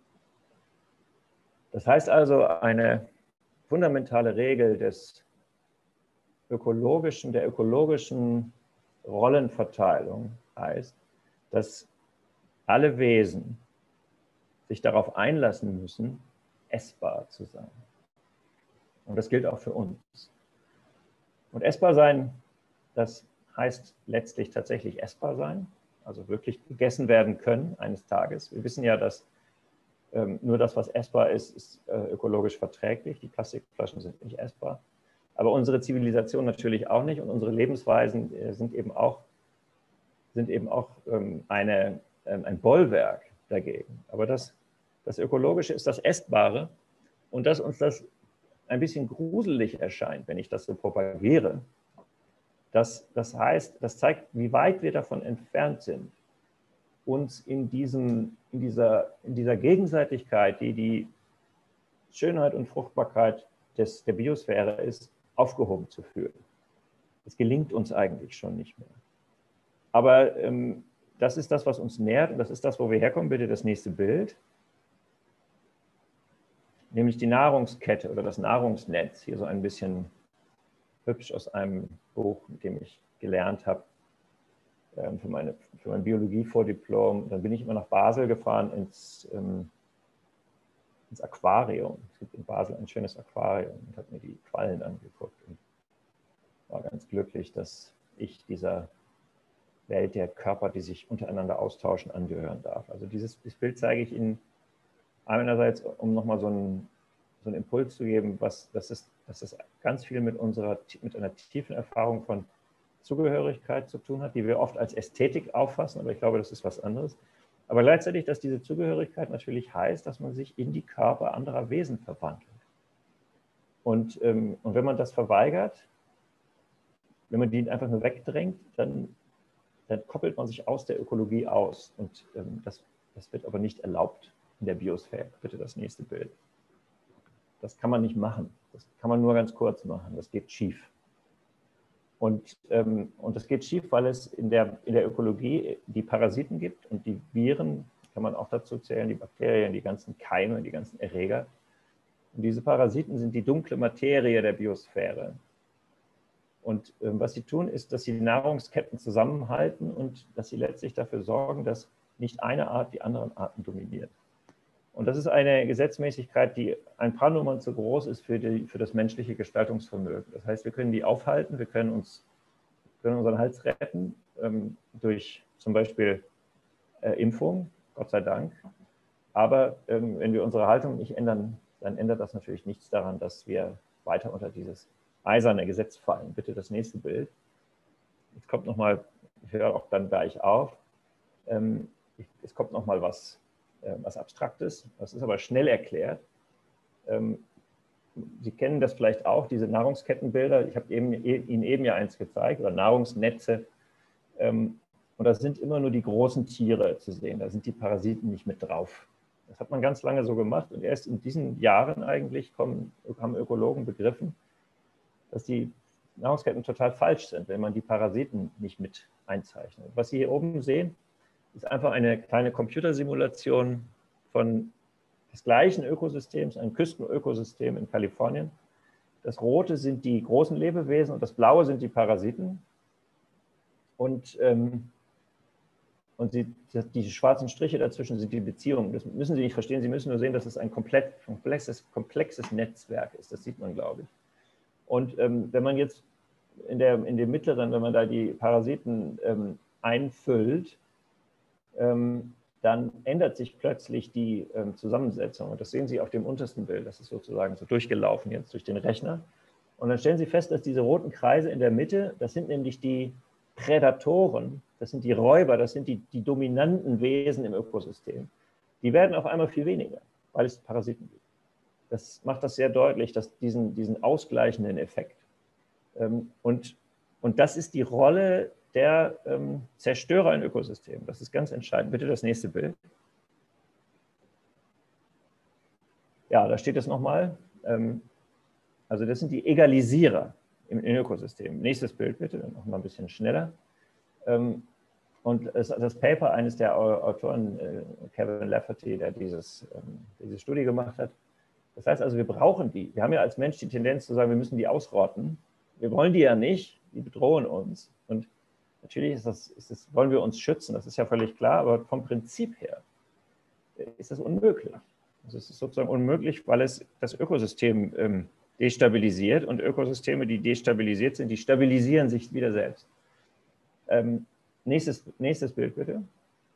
Das heißt also, eine fundamentale Regel des ökologischen, der ökologischen Rollenverteilung heißt, dass alle Wesen sich darauf einlassen müssen, essbar zu sein. Und das gilt auch für uns. Und essbar sein, das heißt letztlich tatsächlich essbar sein, also wirklich gegessen werden können eines Tages. Wir wissen ja, dass ähm, nur das, was essbar ist, ist äh, ökologisch verträglich. Die Plastikflaschen sind nicht essbar. Aber unsere Zivilisation natürlich auch nicht und unsere Lebensweisen äh, sind eben auch, sind eben auch ähm, eine, ähm, ein Bollwerk dagegen. Aber das, das Ökologische ist das Essbare und dass uns das ein bisschen gruselig erscheint, wenn ich das so propagiere. Das, das heißt, das zeigt, wie weit wir davon entfernt sind, uns in, diesem, in, dieser, in dieser Gegenseitigkeit, die die Schönheit und Fruchtbarkeit des, der Biosphäre ist, aufgehoben zu fühlen. Das gelingt uns eigentlich schon nicht mehr. Aber ähm, das ist das, was uns nährt und das ist das, wo wir herkommen. Bitte das nächste Bild. Nämlich die Nahrungskette oder das Nahrungsnetz. Hier so ein bisschen hübsch aus einem Buch, mit dem ich gelernt habe ähm, für, meine, für mein Biologie-Vordiplom. Dann bin ich immer nach Basel gefahren ins, ähm, ins Aquarium. Es gibt in Basel ein schönes Aquarium und habe mir die Quallen angeguckt und war ganz glücklich, dass ich dieser Welt der Körper, die sich untereinander austauschen, angehören darf. Also dieses, dieses Bild zeige ich Ihnen einerseits, um nochmal so einen, so einen Impuls zu geben, was, dass, es, dass es ganz viel mit, unserer, mit einer tiefen Erfahrung von Zugehörigkeit zu tun hat, die wir oft als Ästhetik auffassen, aber ich glaube, das ist was anderes. Aber gleichzeitig, dass diese Zugehörigkeit natürlich heißt, dass man sich in die Körper anderer Wesen verwandelt. Und, ähm, und wenn man das verweigert, wenn man die einfach nur wegdrängt, dann, dann koppelt man sich aus der Ökologie aus. Und ähm, das, das wird aber nicht erlaubt in der Biosphäre. Bitte das nächste Bild. Das kann man nicht machen. Das kann man nur ganz kurz machen. Das geht schief. Und, ähm, und das geht schief, weil es in der, in der Ökologie die Parasiten gibt und die Viren, kann man auch dazu zählen, die Bakterien, die ganzen Keime, die ganzen Erreger. Und diese Parasiten sind die dunkle Materie der Biosphäre. Und ähm, was sie tun, ist, dass sie die Nahrungsketten zusammenhalten und dass sie letztlich dafür sorgen, dass nicht eine Art die anderen Arten dominiert. Und das ist eine Gesetzmäßigkeit, die ein paar Nummern zu groß ist für, die, für das menschliche Gestaltungsvermögen. Das heißt, wir können die aufhalten, wir können, uns, können unseren Hals retten ähm, durch zum Beispiel äh, Impfung, Gott sei Dank. Aber ähm, wenn wir unsere Haltung nicht ändern, dann ändert das natürlich nichts daran, dass wir weiter unter dieses eiserne Gesetz fallen. Bitte das nächste Bild. Jetzt kommt nochmal, ich höre auch dann gleich auf, ähm, ich, es kommt nochmal was, äh, was Abstraktes, das ist aber schnell erklärt. Ähm, Sie kennen das vielleicht auch, diese Nahrungskettenbilder. Ich habe eben, Ihnen eben ja eins gezeigt, oder Nahrungsnetze. Ähm, und da sind immer nur die großen Tiere zu sehen, da sind die Parasiten nicht mit drauf. Das hat man ganz lange so gemacht und erst in diesen Jahren eigentlich kommen, haben Ökologen begriffen, dass die Nahrungsketten total falsch sind, wenn man die Parasiten nicht mit einzeichnet. Was Sie hier oben sehen, ist einfach eine kleine Computersimulation von des gleichen Ökosystems, ein Küstenökosystem in Kalifornien. Das Rote sind die großen Lebewesen und das Blaue sind die Parasiten. Und, ähm, und die, die schwarzen Striche dazwischen sind die Beziehungen. Das müssen Sie nicht verstehen, Sie müssen nur sehen, dass es ein komplett komplexes, komplexes Netzwerk ist. Das sieht man, glaube ich. Und ähm, wenn man jetzt in, der, in dem mittleren, wenn man da die Parasiten ähm, einfüllt, ähm, dann ändert sich plötzlich die ähm, Zusammensetzung. Und das sehen Sie auf dem untersten Bild. Das ist sozusagen so durchgelaufen jetzt durch den Rechner. Und dann stellen Sie fest, dass diese roten Kreise in der Mitte, das sind nämlich die Prädatoren, das sind die Räuber, das sind die, die dominanten Wesen im Ökosystem. Die werden auf einmal viel weniger, weil es Parasiten gibt. Das macht das sehr deutlich, dass diesen, diesen ausgleichenden Effekt. Ähm, und, und das ist die Rolle der ähm, Zerstörer in Ökosystemen. Das ist ganz entscheidend. Bitte das nächste Bild. Ja, da steht es nochmal. Ähm, also das sind die Egalisierer im, im Ökosystem. Nächstes Bild bitte, noch mal ein bisschen schneller. Ähm, und es, das Paper eines der Autoren, äh, Kevin Lafferty, der dieses, ähm, diese Studie gemacht hat. Das heißt also, wir brauchen die. Wir haben ja als Mensch die Tendenz zu sagen, wir müssen die ausrotten. Wir wollen die ja nicht, die bedrohen uns. Und natürlich ist das, ist das, wollen wir uns schützen, das ist ja völlig klar, aber vom Prinzip her ist das unmöglich. Also es ist sozusagen unmöglich, weil es das Ökosystem ähm, destabilisiert und Ökosysteme, die destabilisiert sind, die stabilisieren sich wieder selbst. Ähm, nächstes, nächstes Bild bitte.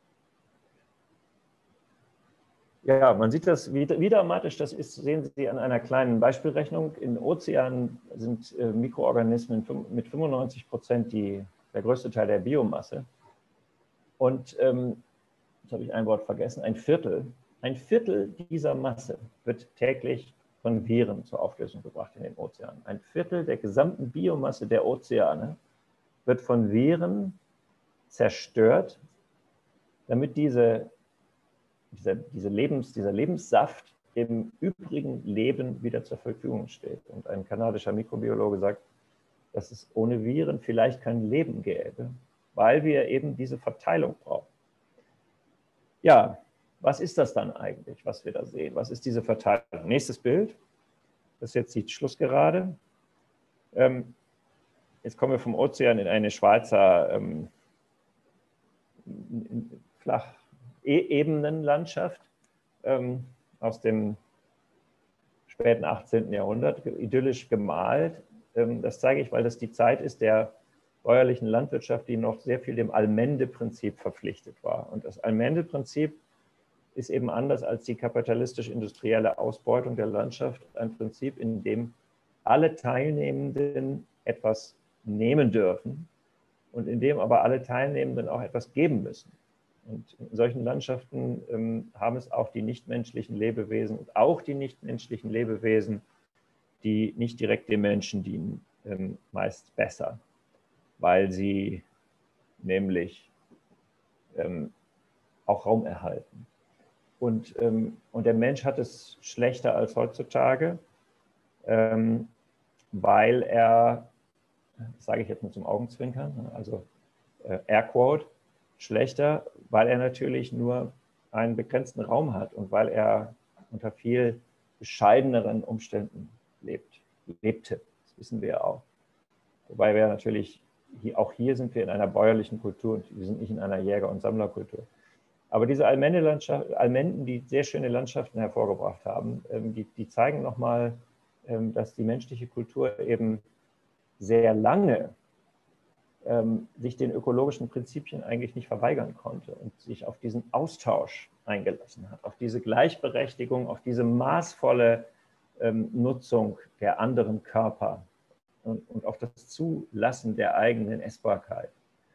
Ja, man sieht das, wie, wie dramatisch das ist, sehen Sie an einer kleinen Beispielrechnung. In Ozeanen sind äh, Mikroorganismen mit fünfundneunzig Prozent die, der größte Teil der Biomasse. Und ähm, jetzt habe ich ein Wort vergessen, ein Viertel, ein Viertel dieser Masse wird täglich von Viren zur Auflösung gebracht in den Ozeanen. Ein Viertel der gesamten Biomasse der Ozeane wird von Viren zerstört, damit diese, dieser, diese Lebens, dieser Lebenssaft im übrigen Leben wieder zur Verfügung steht. Und ein kanadischer Mikrobiologe sagt, dass es ohne Viren vielleicht kein Leben gäbe, weil wir eben diese Verteilung brauchen. Ja, was ist das dann eigentlich, was wir da sehen? Was ist diese Verteilung? Nächstes Bild. Das ist jetzt die Schlussgerade. Ähm, jetzt kommen wir vom Ozean in eine Schweizer ähm, flach Ebenenlandschaft ähm, aus dem späten achtzehnten Jahrhundert, idyllisch gemalt. Ähm, das zeige ich, weil das die Zeit ist der bäuerlichen Landwirtschaft, die noch sehr viel dem Allmende-Prinzip verpflichtet war. Und das Allmende-Prinzip ist eben anders als die kapitalistisch-industrielle Ausbeutung der Landschaft ein Prinzip, in dem alle Teilnehmenden etwas nehmen dürfen und in dem aber alle Teilnehmenden auch etwas geben müssen. Und in solchen Landschaften ähm, haben es auch die nichtmenschlichen Lebewesen und auch die nichtmenschlichen Lebewesen, die nicht direkt dem Menschen dienen, ähm, meist besser, weil sie nämlich ähm, auch Raum erhalten. Und, ähm, und der Mensch hat es schlechter als heutzutage. ähm, weil er, das sage ich jetzt nur zum Augenzwinkern, also äh, Airquote, schlechter, weil er natürlich nur einen begrenzten Raum hat und weil er unter viel bescheideneren Umständen lebt, lebte. Das wissen wir ja auch. Wobei wir natürlich, hier, auch hier sind wir in einer bäuerlichen Kultur und wir sind nicht in einer Jäger- und Sammlerkultur. Aber diese Almenden, die sehr schöne Landschaften hervorgebracht haben, die, die zeigen nochmal, dass die menschliche Kultur eben sehr lange sich den ökologischen Prinzipien eigentlich nicht verweigern konnte und sich auf diesen Austausch eingelassen hat, auf diese Gleichberechtigung, auf diese maßvolle Nutzung der anderen Körper und, und auf das Zulassen der eigenen Essbarkeit.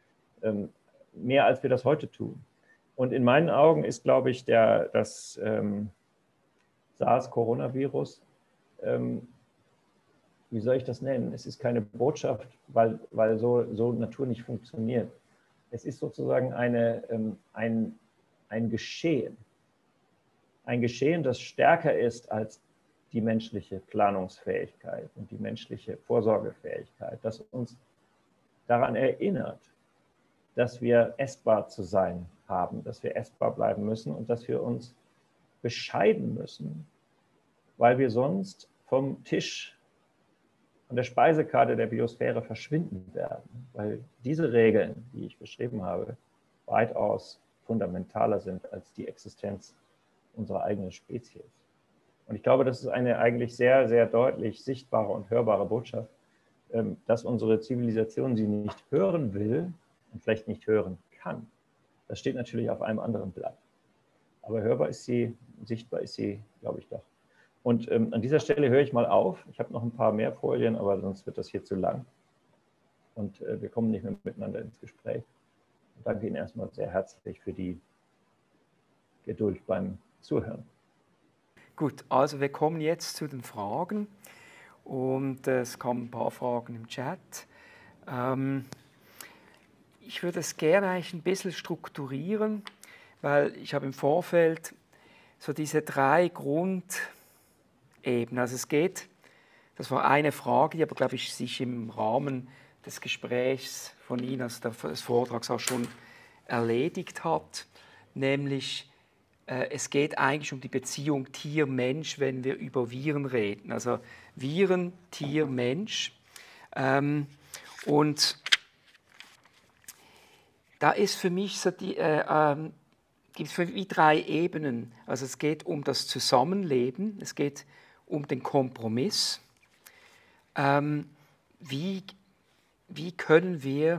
Mehr als wir das heute tun. Und in meinen Augen ist, glaube ich, der, das ähm, SARS-Coronavirus, ähm, wie soll ich das nennen? Es ist keine Botschaft, weil, weil so, so Natur nicht funktioniert. Es ist sozusagen eine, ähm, ein, ein Geschehen. Ein Geschehen, das stärker ist als die menschliche Planungsfähigkeit und die menschliche Vorsorgefähigkeit, das uns daran erinnert, dass wir essbar zu sein haben, dass wir essbar bleiben müssen und dass wir uns bescheiden müssen, weil wir sonst vom Tisch, von der Speisekarte der Biosphäre verschwinden werden, weil diese Regeln, die ich beschrieben habe, weitaus fundamentaler sind als die Existenz unserer eigenen Spezies. Und ich glaube, das ist eine eigentlich sehr, sehr deutlich sichtbare und hörbare Botschaft, dass unsere Zivilisation sie nicht hören will und vielleicht nicht hören kann. Das steht natürlich auf einem anderen Blatt. Aber hörbar ist sie, sichtbar ist sie, glaube ich, doch. Und ähm, an dieser Stelle höre ich mal auf. Ich habe noch ein paar mehr Folien, aber sonst wird das hier zu lang. Und äh, wir kommen nicht mehr miteinander ins Gespräch. Ich danke Ihnen erstmal sehr herzlich für die Geduld beim Zuhören. Gut, also wir kommen jetzt zu den Fragen. Und äh, es kamen ein paar Fragen im Chat. Ähm, ich würde es gerne eigentlich ein bisschen strukturieren, weil ich habe im Vorfeld so diese drei Grundebenen. Also es geht, das war eine Frage, die aber, glaube ich, sich im Rahmen des Gesprächs von Ihnen, also des Vortrags auch schon erledigt hat, nämlich äh, es geht eigentlich um die Beziehung Tier-Mensch, wenn wir über Viren reden. Also Viren, Tier, Mensch. Ähm, und da ist für mich so die, äh, ähm, gibt es für mich drei Ebenen. Also es geht um das Zusammenleben, es geht um den Kompromiss. Ähm, wie, wie können wir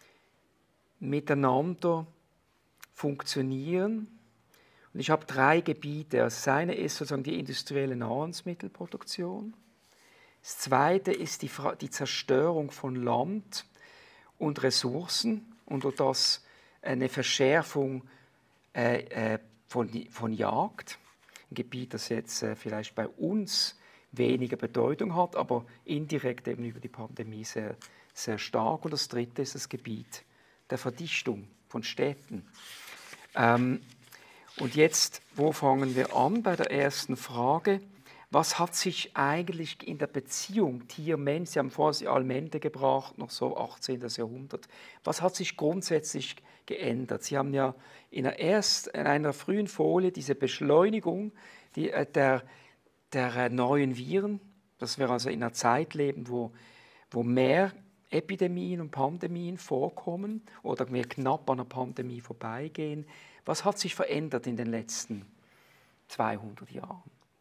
miteinander funktionieren? Und ich habe drei Gebiete. Das eine ist sozusagen die industrielle Nahrungsmittelproduktion. Das zweite ist die, die Zerstörung von Land und Ressourcen und durch das eine Verschärfung äh, äh, von, von Jagd. Ein Gebiet, das jetzt äh, vielleicht bei uns weniger Bedeutung hat, aber indirekt eben über die Pandemie sehr, sehr stark. Und das dritte ist das Gebiet der Verdichtung von Städten. Ähm, und jetzt, wo fangen wir an bei der ersten Frage? Was hat sich eigentlich in der Beziehung Tier-Mensch, Sie haben vorhin die Almende gebracht, noch so achtzehnten. Jahrhundert, was hat sich grundsätzlich geändert? Sie haben ja in, der erst, in einer frühen Folie diese Beschleunigung die, äh, der, der äh, neuen Viren, dass wir also in einer Zeit leben, wo, wo mehr Epidemien und Pandemien vorkommen oder wir knapp an einer Pandemie vorbeigehen. Was hat sich verändert in den letzten zweihundert Jahren?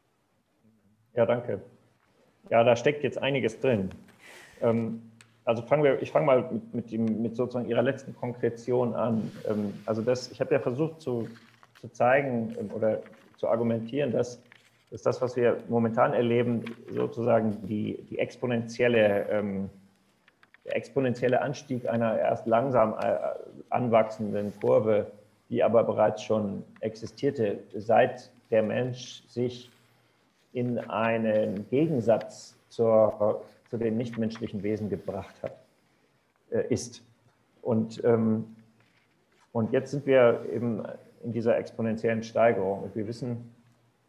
Ja, danke. Ja, da steckt jetzt einiges drin. Ähm, also fangen wir, ich fange mal mit, mit, dem, mit sozusagen Ihrer letzten Konkretion an. Ähm, also das, ich habe ja versucht zu, zu zeigen oder zu argumentieren, dass, dass das, was wir momentan erleben, sozusagen die, die exponentielle, ähm, der exponentielle Anstieg einer erst langsam anwachsenden Kurve, die aber bereits schon existierte, seit der Mensch sich in einen Gegensatz zur, zu den nichtmenschlichen Wesen gebracht hat, äh, ist. Und, ähm, und jetzt sind wir eben in dieser exponentiellen Steigerung. Und wir wissen,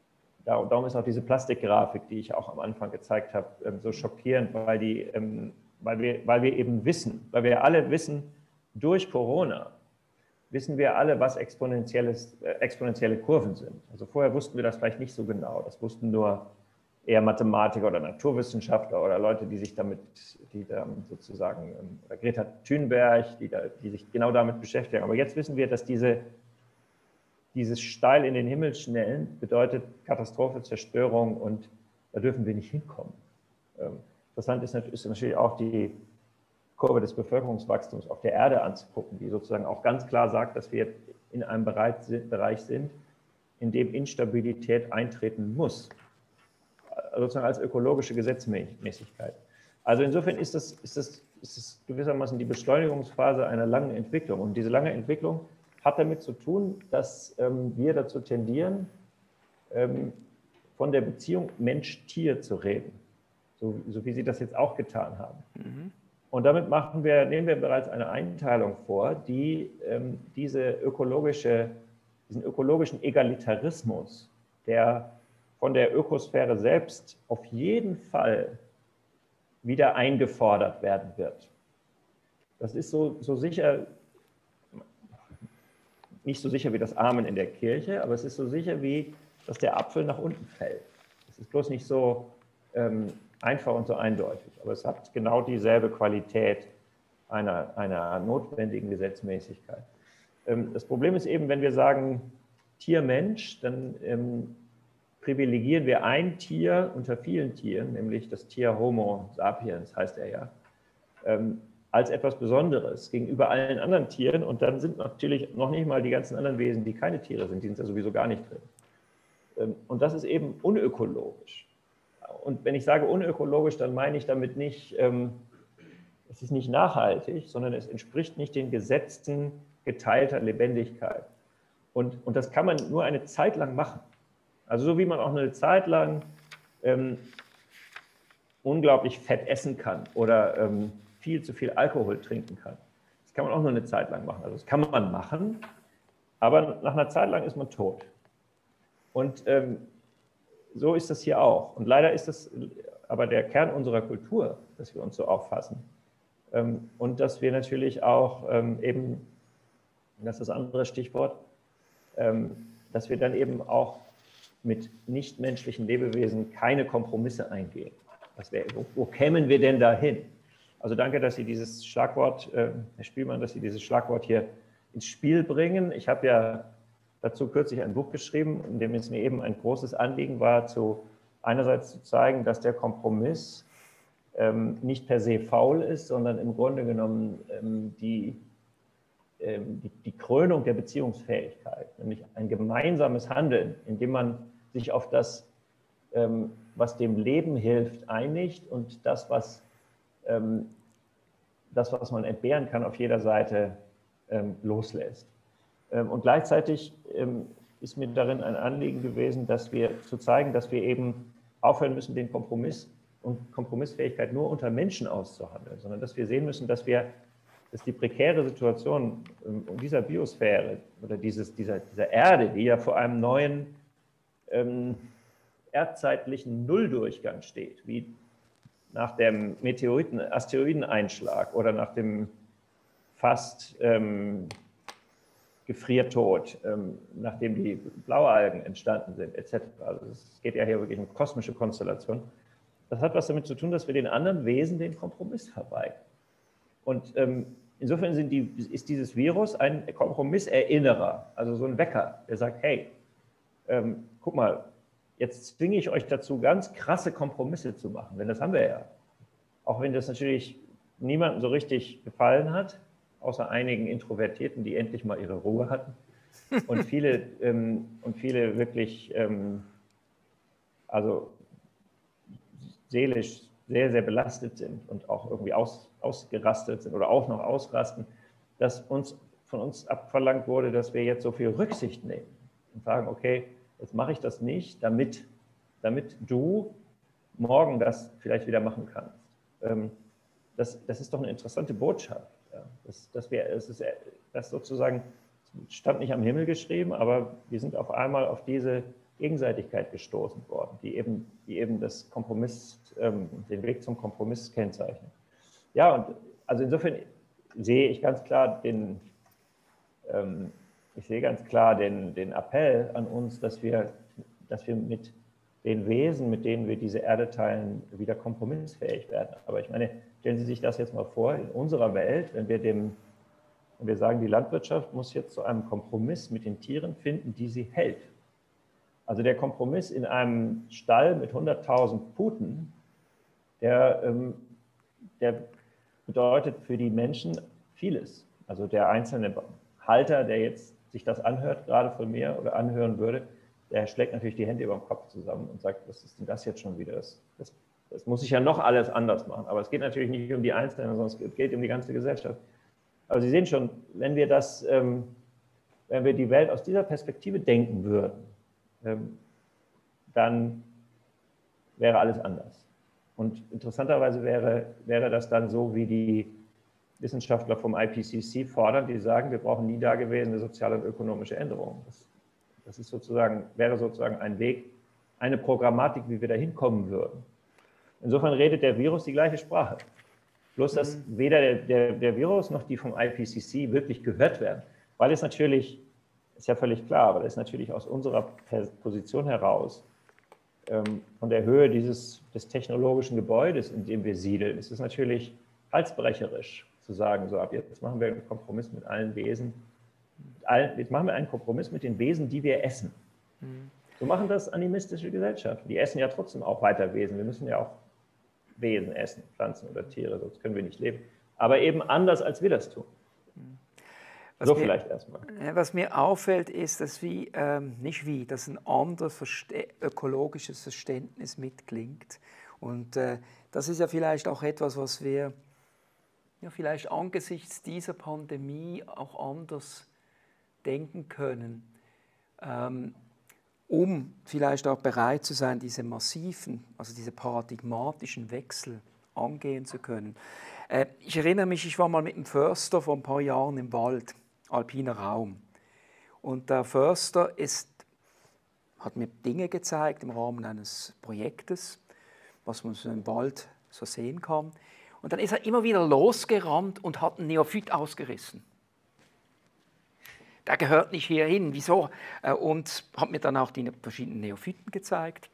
darum ist auch diese Plastikgrafik, die ich auch am Anfang gezeigt habe, so schockierend, weil, die, weil, wir, weil wir eben wissen, weil wir alle wissen, durch Corona wissen wir alle, was exponentielles, äh, exponentielle Kurven sind. Also vorher wussten wir das vielleicht nicht so genau. Das wussten nur eher Mathematiker oder Naturwissenschaftler oder Leute, die sich damit, die da sozusagen, oder Greta Thunberg, die, da, die sich genau damit beschäftigen. Aber jetzt wissen wir, dass diese, dieses steil in den Himmel schnellen bedeutet Katastrophe, Zerstörung und da dürfen wir nicht hinkommen. Ähm, interessant ist, ist natürlich auch die Kurve des Bevölkerungswachstums auf der Erde anzugucken, die sozusagen auch ganz klar sagt, dass wir in einem Bereich sind, in dem Instabilität eintreten muss, sozusagen als ökologische Gesetzmäßigkeit. Also insofern ist das, ist das, ist das gewissermaßen die Beschleunigungsphase einer langen Entwicklung. Und diese lange Entwicklung hat damit zu tun, dass ähm, wir dazu tendieren, ähm, von der Beziehung Mensch-Tier zu reden, so, so wie Sie das jetzt auch getan haben. Mhm. Und damit machen wir, nehmen wir bereits eine Einteilung vor, die ähm, diese ökologische, diesen ökologischen Egalitarismus, der von der Ökosphäre selbst auf jeden Fall wieder eingefordert werden wird. Das ist so, so sicher, nicht so sicher wie das Amen in der Kirche, aber es ist so sicher wie, dass der Apfel nach unten fällt. Es ist bloß nicht so ähm, einfach und so eindeutig, aber es hat genau dieselbe Qualität einer, einer notwendigen Gesetzmäßigkeit. Ähm, das Problem ist eben, wenn wir sagen Tier-Mensch, dann ähm, privilegieren wir ein Tier unter vielen Tieren, nämlich das Tier Homo sapiens, heißt er ja, ähm, als etwas Besonderes gegenüber allen anderen Tieren und dann sind natürlich noch nicht mal die ganzen anderen Wesen, die keine Tiere sind, die sind ja sowieso gar nicht drin. Ähm, und das ist eben unökologisch. Und wenn ich sage unökologisch, dann meine ich damit nicht, ähm, es ist nicht nachhaltig, sondern es entspricht nicht den Gesetzen geteilter Lebendigkeit. Und, und das kann man nur eine Zeit lang machen. Also so wie man auch eine Zeit lang ähm, unglaublich fett essen kann oder ähm, viel zu viel Alkohol trinken kann. Das kann man auch nur eine Zeit lang machen. Also das kann man machen, aber nach einer Zeit lang ist man tot. Und ähm, so ist das hier auch. Und leider ist das aber der Kern unserer Kultur, dass wir uns so auffassen. Ähm, und dass wir natürlich auch ähm, eben, das ist das andere Stichwort, ähm, dass wir dann eben auch mit nichtmenschlichen Lebewesen keine Kompromisse eingehen. Das wär, wo, wo kämen wir denn dahin? Also danke, dass Sie dieses Schlagwort, äh, Herr Spielmann, dass Sie dieses Schlagwort hier ins Spiel bringen. Ich habe ja dazu kürzlich ein Buch geschrieben, in dem es mir eben ein großes Anliegen war, zu, einerseits zu zeigen, dass der Kompromiss ähm, nicht per se faul ist, sondern im Grunde genommen ähm, die, ähm, die, die Krönung der Beziehungsfähigkeit, nämlich ein gemeinsames Handeln, in dem man sich auf das, ähm, was dem Leben hilft, einigt und das, was, ähm, das, was man entbehren kann, auf jeder Seite ähm, loslässt. Und gleichzeitig ist mir darin ein Anliegen gewesen, dass wir zu zeigen, dass wir eben aufhören müssen, den Kompromiss und Kompromissfähigkeit nur unter Menschen auszuhandeln, sondern dass wir sehen müssen, dass wir, dass die prekäre Situation dieser Biosphäre oder dieses, dieser, dieser Erde, die ja vor einem neuen ähm, erdzeitlichen Nulldurchgang steht, wie nach dem Meteoriten, Asteroideneinschlag oder nach dem fast ähm, Gefriertod, ähm, nachdem die Blaualgen entstanden sind, et cetera. Also es geht ja hier wirklich um kosmische Konstellation. Das hat was damit zu tun, dass wir den anderen Wesen den Kompromiss verweigern. Und ähm, insofern sind die, ist dieses Virus ein Kompromisserinnerer, also so ein Wecker, der sagt, hey, ähm, guck mal, jetzt zwinge ich euch dazu, ganz krasse Kompromisse zu machen, denn das haben wir ja. Auch wenn das natürlich niemandem so richtig gefallen hat, außer einigen Introvertierten, die endlich mal ihre Ruhe hatten und viele, ähm, und viele wirklich ähm, also seelisch sehr, sehr belastet sind und auch irgendwie aus, ausgerastet sind oder auch noch ausrasten, dass uns von uns abverlangt wurde, dass wir jetzt so viel Rücksicht nehmen und sagen, okay, jetzt mache ich das nicht, damit, damit du morgen das vielleicht wieder machen kannst. Ähm, das, das ist doch eine interessante Botschaft. Ja, das, das, wär, das ist das sozusagen, stand nicht am Himmel geschrieben, aber wir sind auf einmal auf diese Gegenseitigkeit gestoßen worden, die eben, die eben das Kompromiss, ähm, den Weg zum Kompromiss kennzeichnen. Ja, und also insofern sehe ich ganz klar den, ähm, ich sehe ganz klar den, den Appell an uns, dass wir, dass wir mit den Wesen, mit denen wir diese Erde teilen, wieder kompromissfähig werden. Aber ich meine, stellen Sie sich das jetzt mal vor, in unserer Welt, wenn wir dem, wenn wir sagen, die Landwirtschaft muss jetzt zu einem Kompromiss mit den Tieren finden, die sie hält. Also der Kompromiss in einem Stall mit hunderttausend Puten, der, ähm, der bedeutet für die Menschen vieles. Also der einzelne Halter, der jetzt sich das anhört, gerade von mir oder anhören würde, der schlägt natürlich die Hände über dem Kopf zusammen und sagt, was ist denn das jetzt schon wieder? Das, das, das muss ich ja noch alles anders machen. Aber es geht natürlich nicht um die Einzelnen, sondern es geht um die ganze Gesellschaft. Aber Sie sehen schon, wenn wir das, ähm, wenn wir die Welt aus dieser Perspektive denken würden, ähm, dann wäre alles anders. Und interessanterweise wäre, wäre das dann so, wie die Wissenschaftler vom I P C C fordern, die sagen, wir brauchen nie dagewesene soziale und ökonomische Änderungen. Das, das ist sozusagen, wäre sozusagen ein Weg, eine Programmatik, wie wir da hinkommen würden. Insofern redet der Virus die gleiche Sprache. Bloß, dass mhm. weder der, der, der Virus noch die vom I P C C wirklich gehört werden. Weil es natürlich, ist ja völlig klar, aber es ist natürlich aus unserer Position heraus, ähm, von der Höhe dieses, des technologischen Gebäudes, in dem wir siedeln, ist es natürlich halsbrecherisch zu sagen, so ab jetzt machen wir einen Kompromiss mit allen Wesen, jetzt machen wir einen Kompromiss mit den Wesen, die wir essen. Mhm. So machen das animistische Gesellschaften. Die essen ja trotzdem auch weiter Wesen. Wir müssen ja auch Wesen essen, Pflanzen oder Tiere, sonst können wir nicht leben. Aber eben anders, als wir das tun. Was so mir, vielleicht erstmal. Was mir auffällt, ist, dass wie, ähm, nicht wie, dass ein anderes Verste- ökologisches Verständnis mitklingt. Und äh, das ist ja vielleicht auch etwas, was wir ja, vielleicht angesichts dieser Pandemie auch anders denken können, ähm, um vielleicht auch bereit zu sein, diese massiven, also diese paradigmatischen Wechsel angehen zu können. Äh, ich erinnere mich, ich war mal mit einem Förster vor ein paar Jahren im Wald, alpiner Raum. Und der Förster ist, hat mir Dinge gezeigt im Rahmen eines Projektes, was man so im Wald so sehen kann. Und dann ist er immer wieder losgerannt und hat einen Neophyt ausgerissen. Der gehört nicht hierhin, wieso? Und hat mir dann auch die verschiedenen Neophyten gezeigt.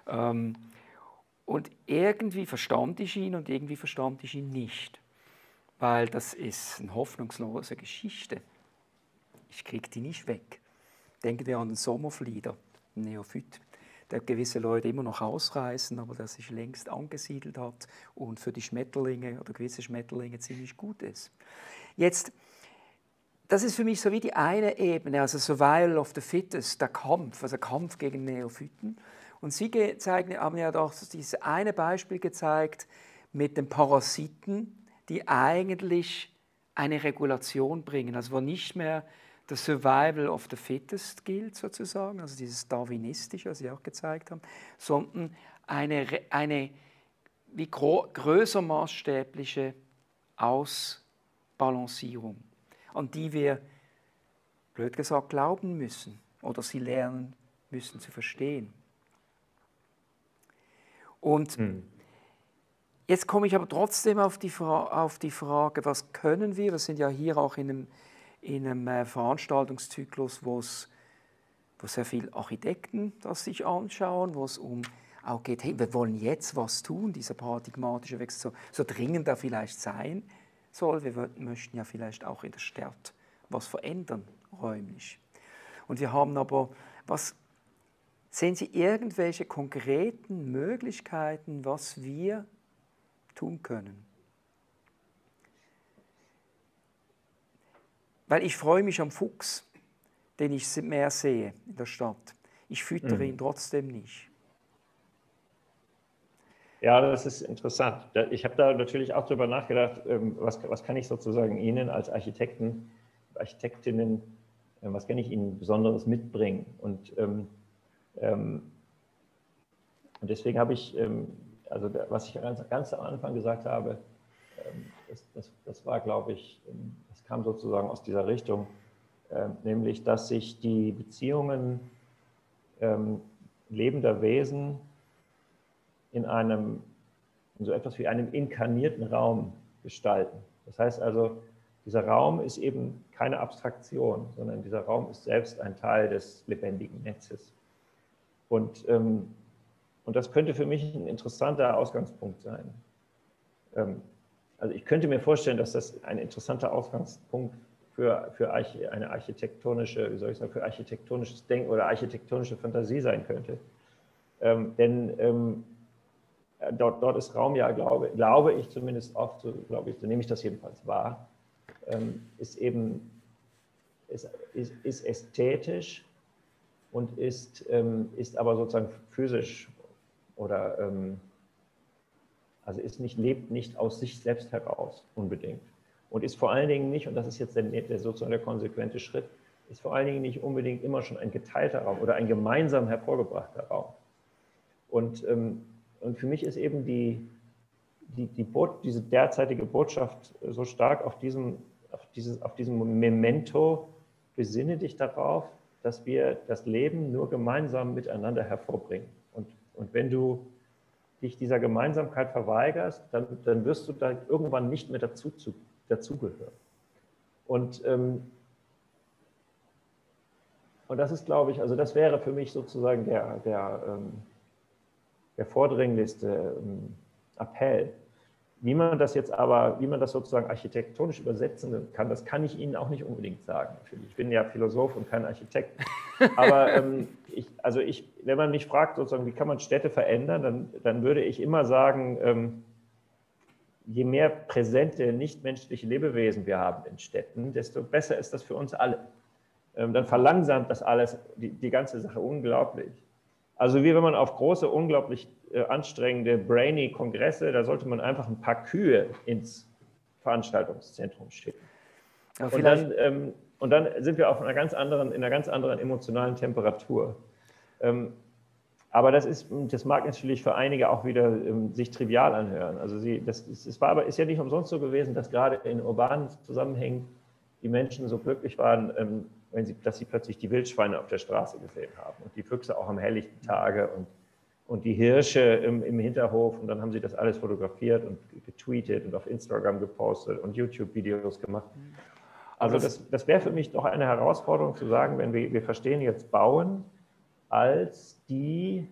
Und irgendwie verstand ich ihn und irgendwie verstand ich ihn nicht. Weil das ist eine hoffnungslose Geschichte. Ich kriege die nicht weg. Denken wir an den Sommerflieder, den Neophyt, der gewisse Leute immer noch ausreißen, aber der sich längst angesiedelt hat und für die Schmetterlinge oder gewisse Schmetterlinge ziemlich gut ist. Jetzt, das ist für mich so wie die eine Ebene, also Survival of the Fittest, der Kampf, also der Kampf gegen Neophyten. Und Sie zeigen, haben ja doch dieses eine Beispiel gezeigt mit den Parasiten, die eigentlich eine Regulation bringen, also wo nicht mehr das Survival of the Fittest gilt sozusagen, also dieses Darwinistische, was Sie auch gezeigt haben, sondern eine, eine wie größer maßstäbliche Ausbalancierung, an die wir, blöd gesagt, glauben müssen oder sie lernen müssen zu verstehen. Und hm. jetzt komme ich aber trotzdem auf die, auf die Frage, was können wir, wir sind ja hier auch in einem in einem äh, Veranstaltungszyklus, wo es wo sehr viele Architekten das sich anschauen, wo es um auch geht, hey, wir wollen jetzt was tun, dieser paradigmatische Wechsel, so, so dringend er vielleicht sein soll. Wir möchten ja vielleicht auch in der Stadt was verändern, räumlich. Und wir haben aber, was, sehen Sie irgendwelche konkreten Möglichkeiten, was wir tun können? Weil ich freue mich am Fuchs, den ich mehr sehe in der Stadt. Ich füttere mhm. ihn trotzdem nicht. Ja, das ist interessant. Ich habe da natürlich auch darüber nachgedacht, was, was kann ich sozusagen Ihnen als Architekten, Architektinnen, was kann ich Ihnen Besonderes mitbringen? Und, ähm, und deswegen habe ich, also was ich ganz, ganz am Anfang gesagt habe, das, das, das war, glaube ich, das kam sozusagen aus dieser Richtung, nämlich, dass sich die Beziehungen ähm, lebender Wesen in einem, in so etwas wie einem inkarnierten Raum gestalten. Das heißt also, dieser Raum ist eben keine Abstraktion, sondern dieser Raum ist selbst ein Teil des lebendigen Netzes. Und, ähm, und das könnte für mich ein interessanter Ausgangspunkt sein. Ähm, also ich könnte mir vorstellen, dass das ein interessanter Ausgangspunkt für, für Arch- eine architektonische, wie soll ich sagen, für architektonisches Denken oder architektonische Fantasie sein könnte. Ähm, denn ähm, dort, dort ist Raum ja, glaube, glaube ich zumindest oft, so, glaube ich, so nehme ich das jedenfalls wahr, ähm, ist eben ist, ist, ist ästhetisch und ist, ähm, ist aber sozusagen physisch oder ähm, also ist nicht, lebt nicht aus sich selbst heraus unbedingt und ist vor allen Dingen nicht, und das ist jetzt der, der sozusagen der konsequente Schritt, ist vor allen Dingen nicht unbedingt immer schon ein geteilter Raum oder ein gemeinsam hervorgebrachter Raum. Und, ähm, und für mich ist eben die, die, die Bot, diese derzeitige Botschaft so stark auf diesem, auf, dieses, auf diesem Memento, besinne dich darauf, dass wir das Leben nur gemeinsam miteinander hervorbringen. Und, und wenn du dich dieser Gemeinsamkeit verweigerst, dann, dann wirst du da irgendwann nicht mehr dazu, zu, dazugehören. Und, ähm, und das ist, glaube ich, also das wäre für mich sozusagen der, der, ähm, der vordringlichste ähm, Appell. Wie man das jetzt aber, wie man das sozusagen architektonisch übersetzen kann, das kann ich Ihnen auch nicht unbedingt sagen. Natürlich. Ich bin ja Philosoph und kein Architekt. Aber ähm, ich, also ich, wenn man mich fragt, sozusagen, wie kann man Städte verändern, dann, dann würde ich immer sagen, ähm, je mehr präsente nichtmenschliche Lebewesen wir haben in Städten, desto besser ist das für uns alle. Ähm, dann verlangsamt das alles, die, die ganze Sache unglaublich. Also wie wenn man auf große, unglaublich äh, anstrengende, brainy Kongresse, da sollte man einfach ein paar Kühe ins Veranstaltungszentrum schicken. Und dann, ähm, und dann sind wir auf einer ganz anderen, in einer ganz anderen emotionalen Temperatur. Ähm, aber das ist, das mag natürlich für einige auch wieder ähm, sich trivial anhören. Also sie, das ist, es war aber ist ja nicht umsonst so gewesen, dass gerade in urbanen Zusammenhängen die Menschen so glücklich waren, ähm, wenn sie, dass sie plötzlich die Wildschweine auf der Straße gesehen haben und die Füchse auch am helllichten Tage und, und die Hirsche im, im Hinterhof. Und dann haben sie das alles fotografiert und getweetet und auf Instagram gepostet und YouTube-Videos gemacht. Also das, das wäre für mich doch eine Herausforderung zu sagen, wenn wir, wir verstehen jetzt Bauen als die,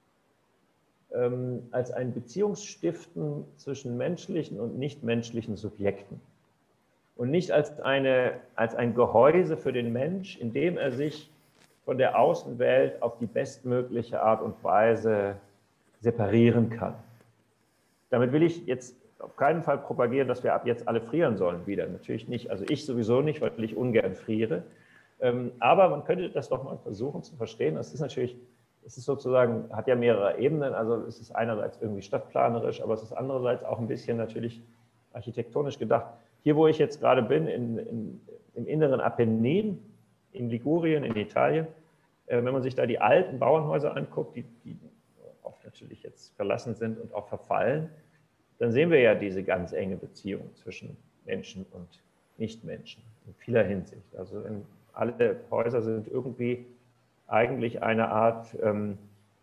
ähm, als ein Beziehungsstiften zwischen menschlichen und nichtmenschlichen Subjekten. Und nicht als, eine, als ein Gehäuse für den Mensch, in dem er sich von der Außenwelt auf die bestmögliche Art und Weise separieren kann. Damit will ich jetzt auf keinen Fall propagieren, dass wir ab jetzt alle frieren sollen wieder. Natürlich nicht. Also ich sowieso nicht, weil ich ungern friere. Aber man könnte das doch mal versuchen zu verstehen. Das ist natürlich, es ist sozusagen, hat ja mehrere Ebenen. Also es ist einerseits irgendwie stadtplanerisch, aber es ist andererseits auch ein bisschen natürlich architektonisch gedacht. Hier, wo ich jetzt gerade bin, in, in, im inneren Apennin, in Ligurien, in Italien, äh, wenn man sich da die alten Bauernhäuser anguckt, die, die oft natürlich jetzt verlassen sind und auch verfallen, dann sehen wir ja diese ganz enge Beziehung zwischen Menschen und Nichtmenschen in vieler Hinsicht. Also in, alle Häuser sind irgendwie eigentlich eine Art, ähm,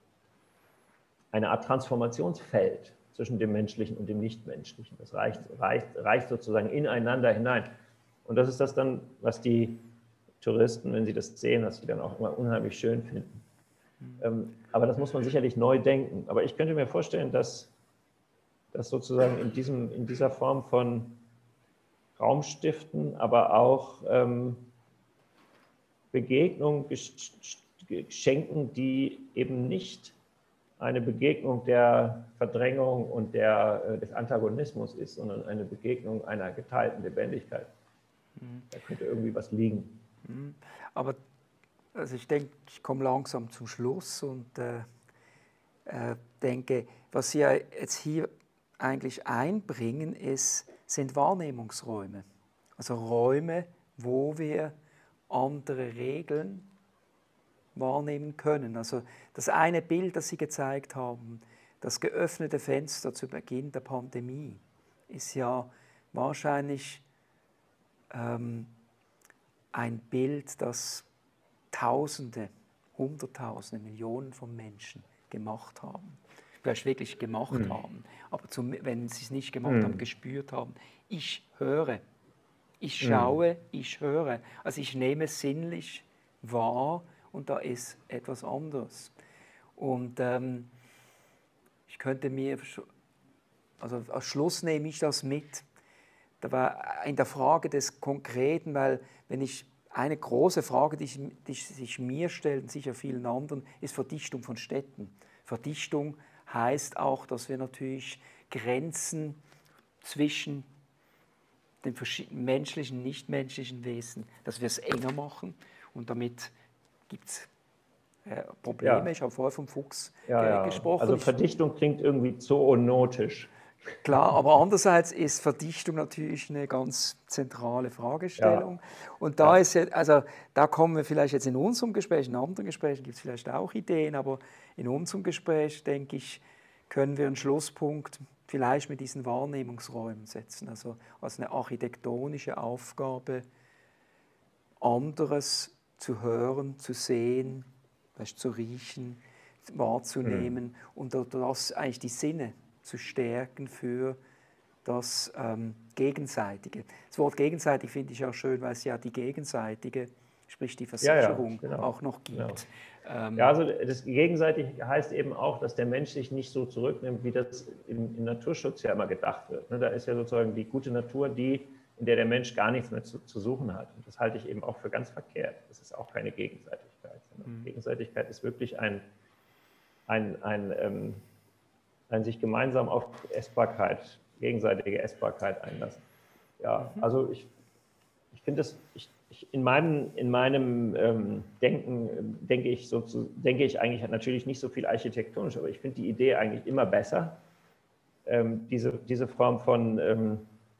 eine Art Transformationsfeld zwischen dem Menschlichen und dem Nichtmenschlichen. Das reicht, reicht, reicht sozusagen ineinander hinein. Und das ist das dann, was die Touristen, wenn sie das sehen, was sie dann auch immer unheimlich schön finden. Ähm, aber das muss man sicherlich neu denken. Aber ich könnte mir vorstellen, dass, dass sozusagen in, diesem, in dieser Form von Raumstiften, aber auch ähm, Begegnungen schenken, die eben nicht eine Begegnung der Verdrängung und der, des Antagonismus ist, sondern eine Begegnung einer geteilten Lebendigkeit. Mhm. Da könnte irgendwie was liegen. Mhm. Aber also ich denke, ich komme langsam zum Schluss und äh, äh, denke, was Sie ja jetzt hier eigentlich einbringen, ist, sind Wahrnehmungsräume. Also Räume, wo wir andere Regeln wahrnehmen können. Also das eine Bild, das Sie gezeigt haben, das geöffnete Fenster zu Beginn der Pandemie, ist ja wahrscheinlich ähm, ein Bild, das Tausende, Hunderttausende, Millionen von Menschen gemacht haben. Vielleicht wirklich gemacht mhm. haben, aber zum, wenn sie es nicht gemacht mhm. haben, gespürt haben. Ich höre, ich schaue, mhm. ich höre. Also ich nehme sinnlich wahr und da ist etwas anderes. Und ähm, ich könnte mir, also als Schluss nehme ich das mit. Da war in der Frage des Konkreten, weil wenn ich eine große Frage, die, ich, die sich mir stellt und sicher vielen anderen, ist Verdichtung von Städten. Verdichtung heißt auch, dass wir natürlich Grenzen zwischen den verschiedenen menschlichen und nichtmenschlichen Wesen, dass wir es enger machen und damit gibt es äh, Probleme. Ja. Ich habe vorher vom Fuchs ja, ge ja. gesprochen. Also Verdichtung klingt irgendwie zoonotisch. Klar, aber andererseits ist Verdichtung natürlich eine ganz zentrale Fragestellung. Ja. Und da, ja. ist, also, da kommen wir vielleicht jetzt in unserem Gespräch, in anderen Gesprächen gibt es vielleicht auch Ideen, aber in unserem Gespräch, denke ich, können wir einen Schlusspunkt vielleicht mit diesen Wahrnehmungsräumen setzen. Also als eine architektonische Aufgabe, anderes zu hören, zu sehen, vielleicht zu riechen, wahrzunehmen mhm. und das eigentlich die Sinne zu stärken für das ähm, Gegenseitige. Das Wort gegenseitig finde ich auch schön, weil es ja die gegenseitige, sprich die Versicherung, ja, ja, genau. auch noch gibt. Genau. Ähm, ja, also das gegenseitig heißt eben auch, dass der Mensch sich nicht so zurücknimmt, wie das im, im Naturschutz ja immer gedacht wird. Ne, da ist ja sozusagen die gute Natur die, in der der Mensch gar nichts mehr zu, zu suchen hat. Und das halte ich eben auch für ganz verkehrt. Das ist auch keine Gegenseitigkeit. Mhm. Gegenseitigkeit ist wirklich ein, ein, ein, ähm, ein sich gemeinsam auf Essbarkeit, gegenseitige Essbarkeit einlassen. Ja, mhm. also ich, ich finde das, ich, ich, in meinem, in meinem ähm, Denken denke ich, so zu, denke ich eigentlich natürlich nicht so viel architektonisch, aber ich finde die Idee eigentlich immer besser, ähm, diese, diese Form von ähm,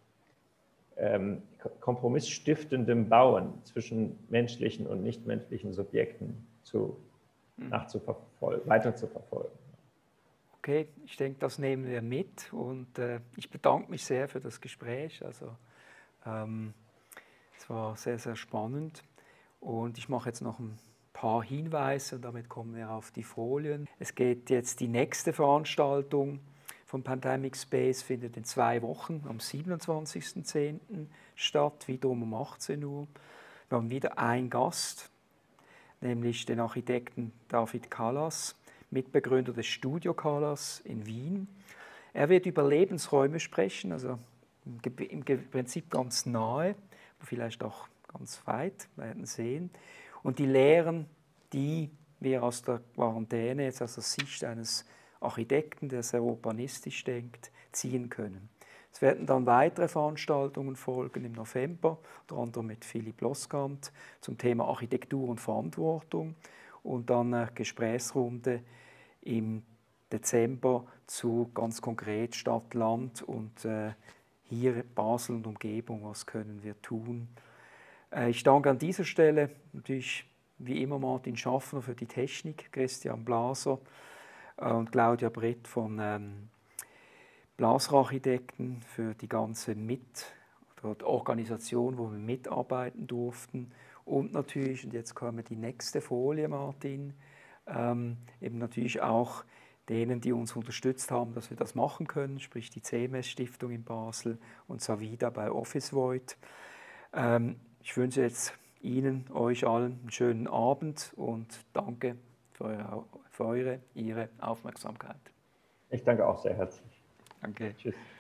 ähm, kompromissstiftendem Bauen zwischen menschlichen und nichtmenschlichen Subjekten zu, mhm. nachzuverfolgen, weiterzuverfolgen. Okay, ich denke, das nehmen wir mit und äh, ich bedanke mich sehr für das Gespräch. Also, ähm, es war sehr, sehr spannend und ich mache jetzt noch ein paar Hinweise und damit kommen wir auf die Folien. Es geht jetzt die nächste Veranstaltung vom Pandemic Space, findet in zwei Wochen am siebenundzwanzigsten zehnten statt, wiederum um achtzehn Uhr. Wir haben wieder einen Gast, nämlich den Architekten David Kallas, Mitbegründer des Studio Kallas in Wien. Er wird über Lebensräume sprechen, also im Prinzip ganz nahe, aber vielleicht auch ganz weit, wir werden sehen. Und die Lehren, die wir aus der Quarantäne, jetzt aus der Sicht eines Architekten, der sehr urbanistisch denkt, ziehen können. Es werden dann weitere Veranstaltungen folgen im November, unter anderem mit Philipp Loskant zum Thema Architektur und Verantwortung und dann eine Gesprächsrunde im Dezember zu ganz konkret Stadt, Land und äh, hier Basel und Umgebung, was können wir tun. Äh, ich danke an dieser Stelle natürlich wie immer Martin Schaffner für die Technik, Christian Blaser äh, und Claudia Brett von ähm, Blaser Architekten für die ganze Mit- oder die Organisation, wo wir mitarbeiten durften. Und natürlich, und jetzt kommen die nächste Folie, Martin, ähm, eben natürlich auch denen, die uns unterstützt haben, dass wir das machen können, sprich die C M S-Stiftung in Basel und Savida bei Office Void. Ähm, ich wünsche jetzt Ihnen, euch allen einen schönen Abend und danke für eure, für eure Ihre Aufmerksamkeit. Ich danke auch sehr herzlich. Danke. Tschüss.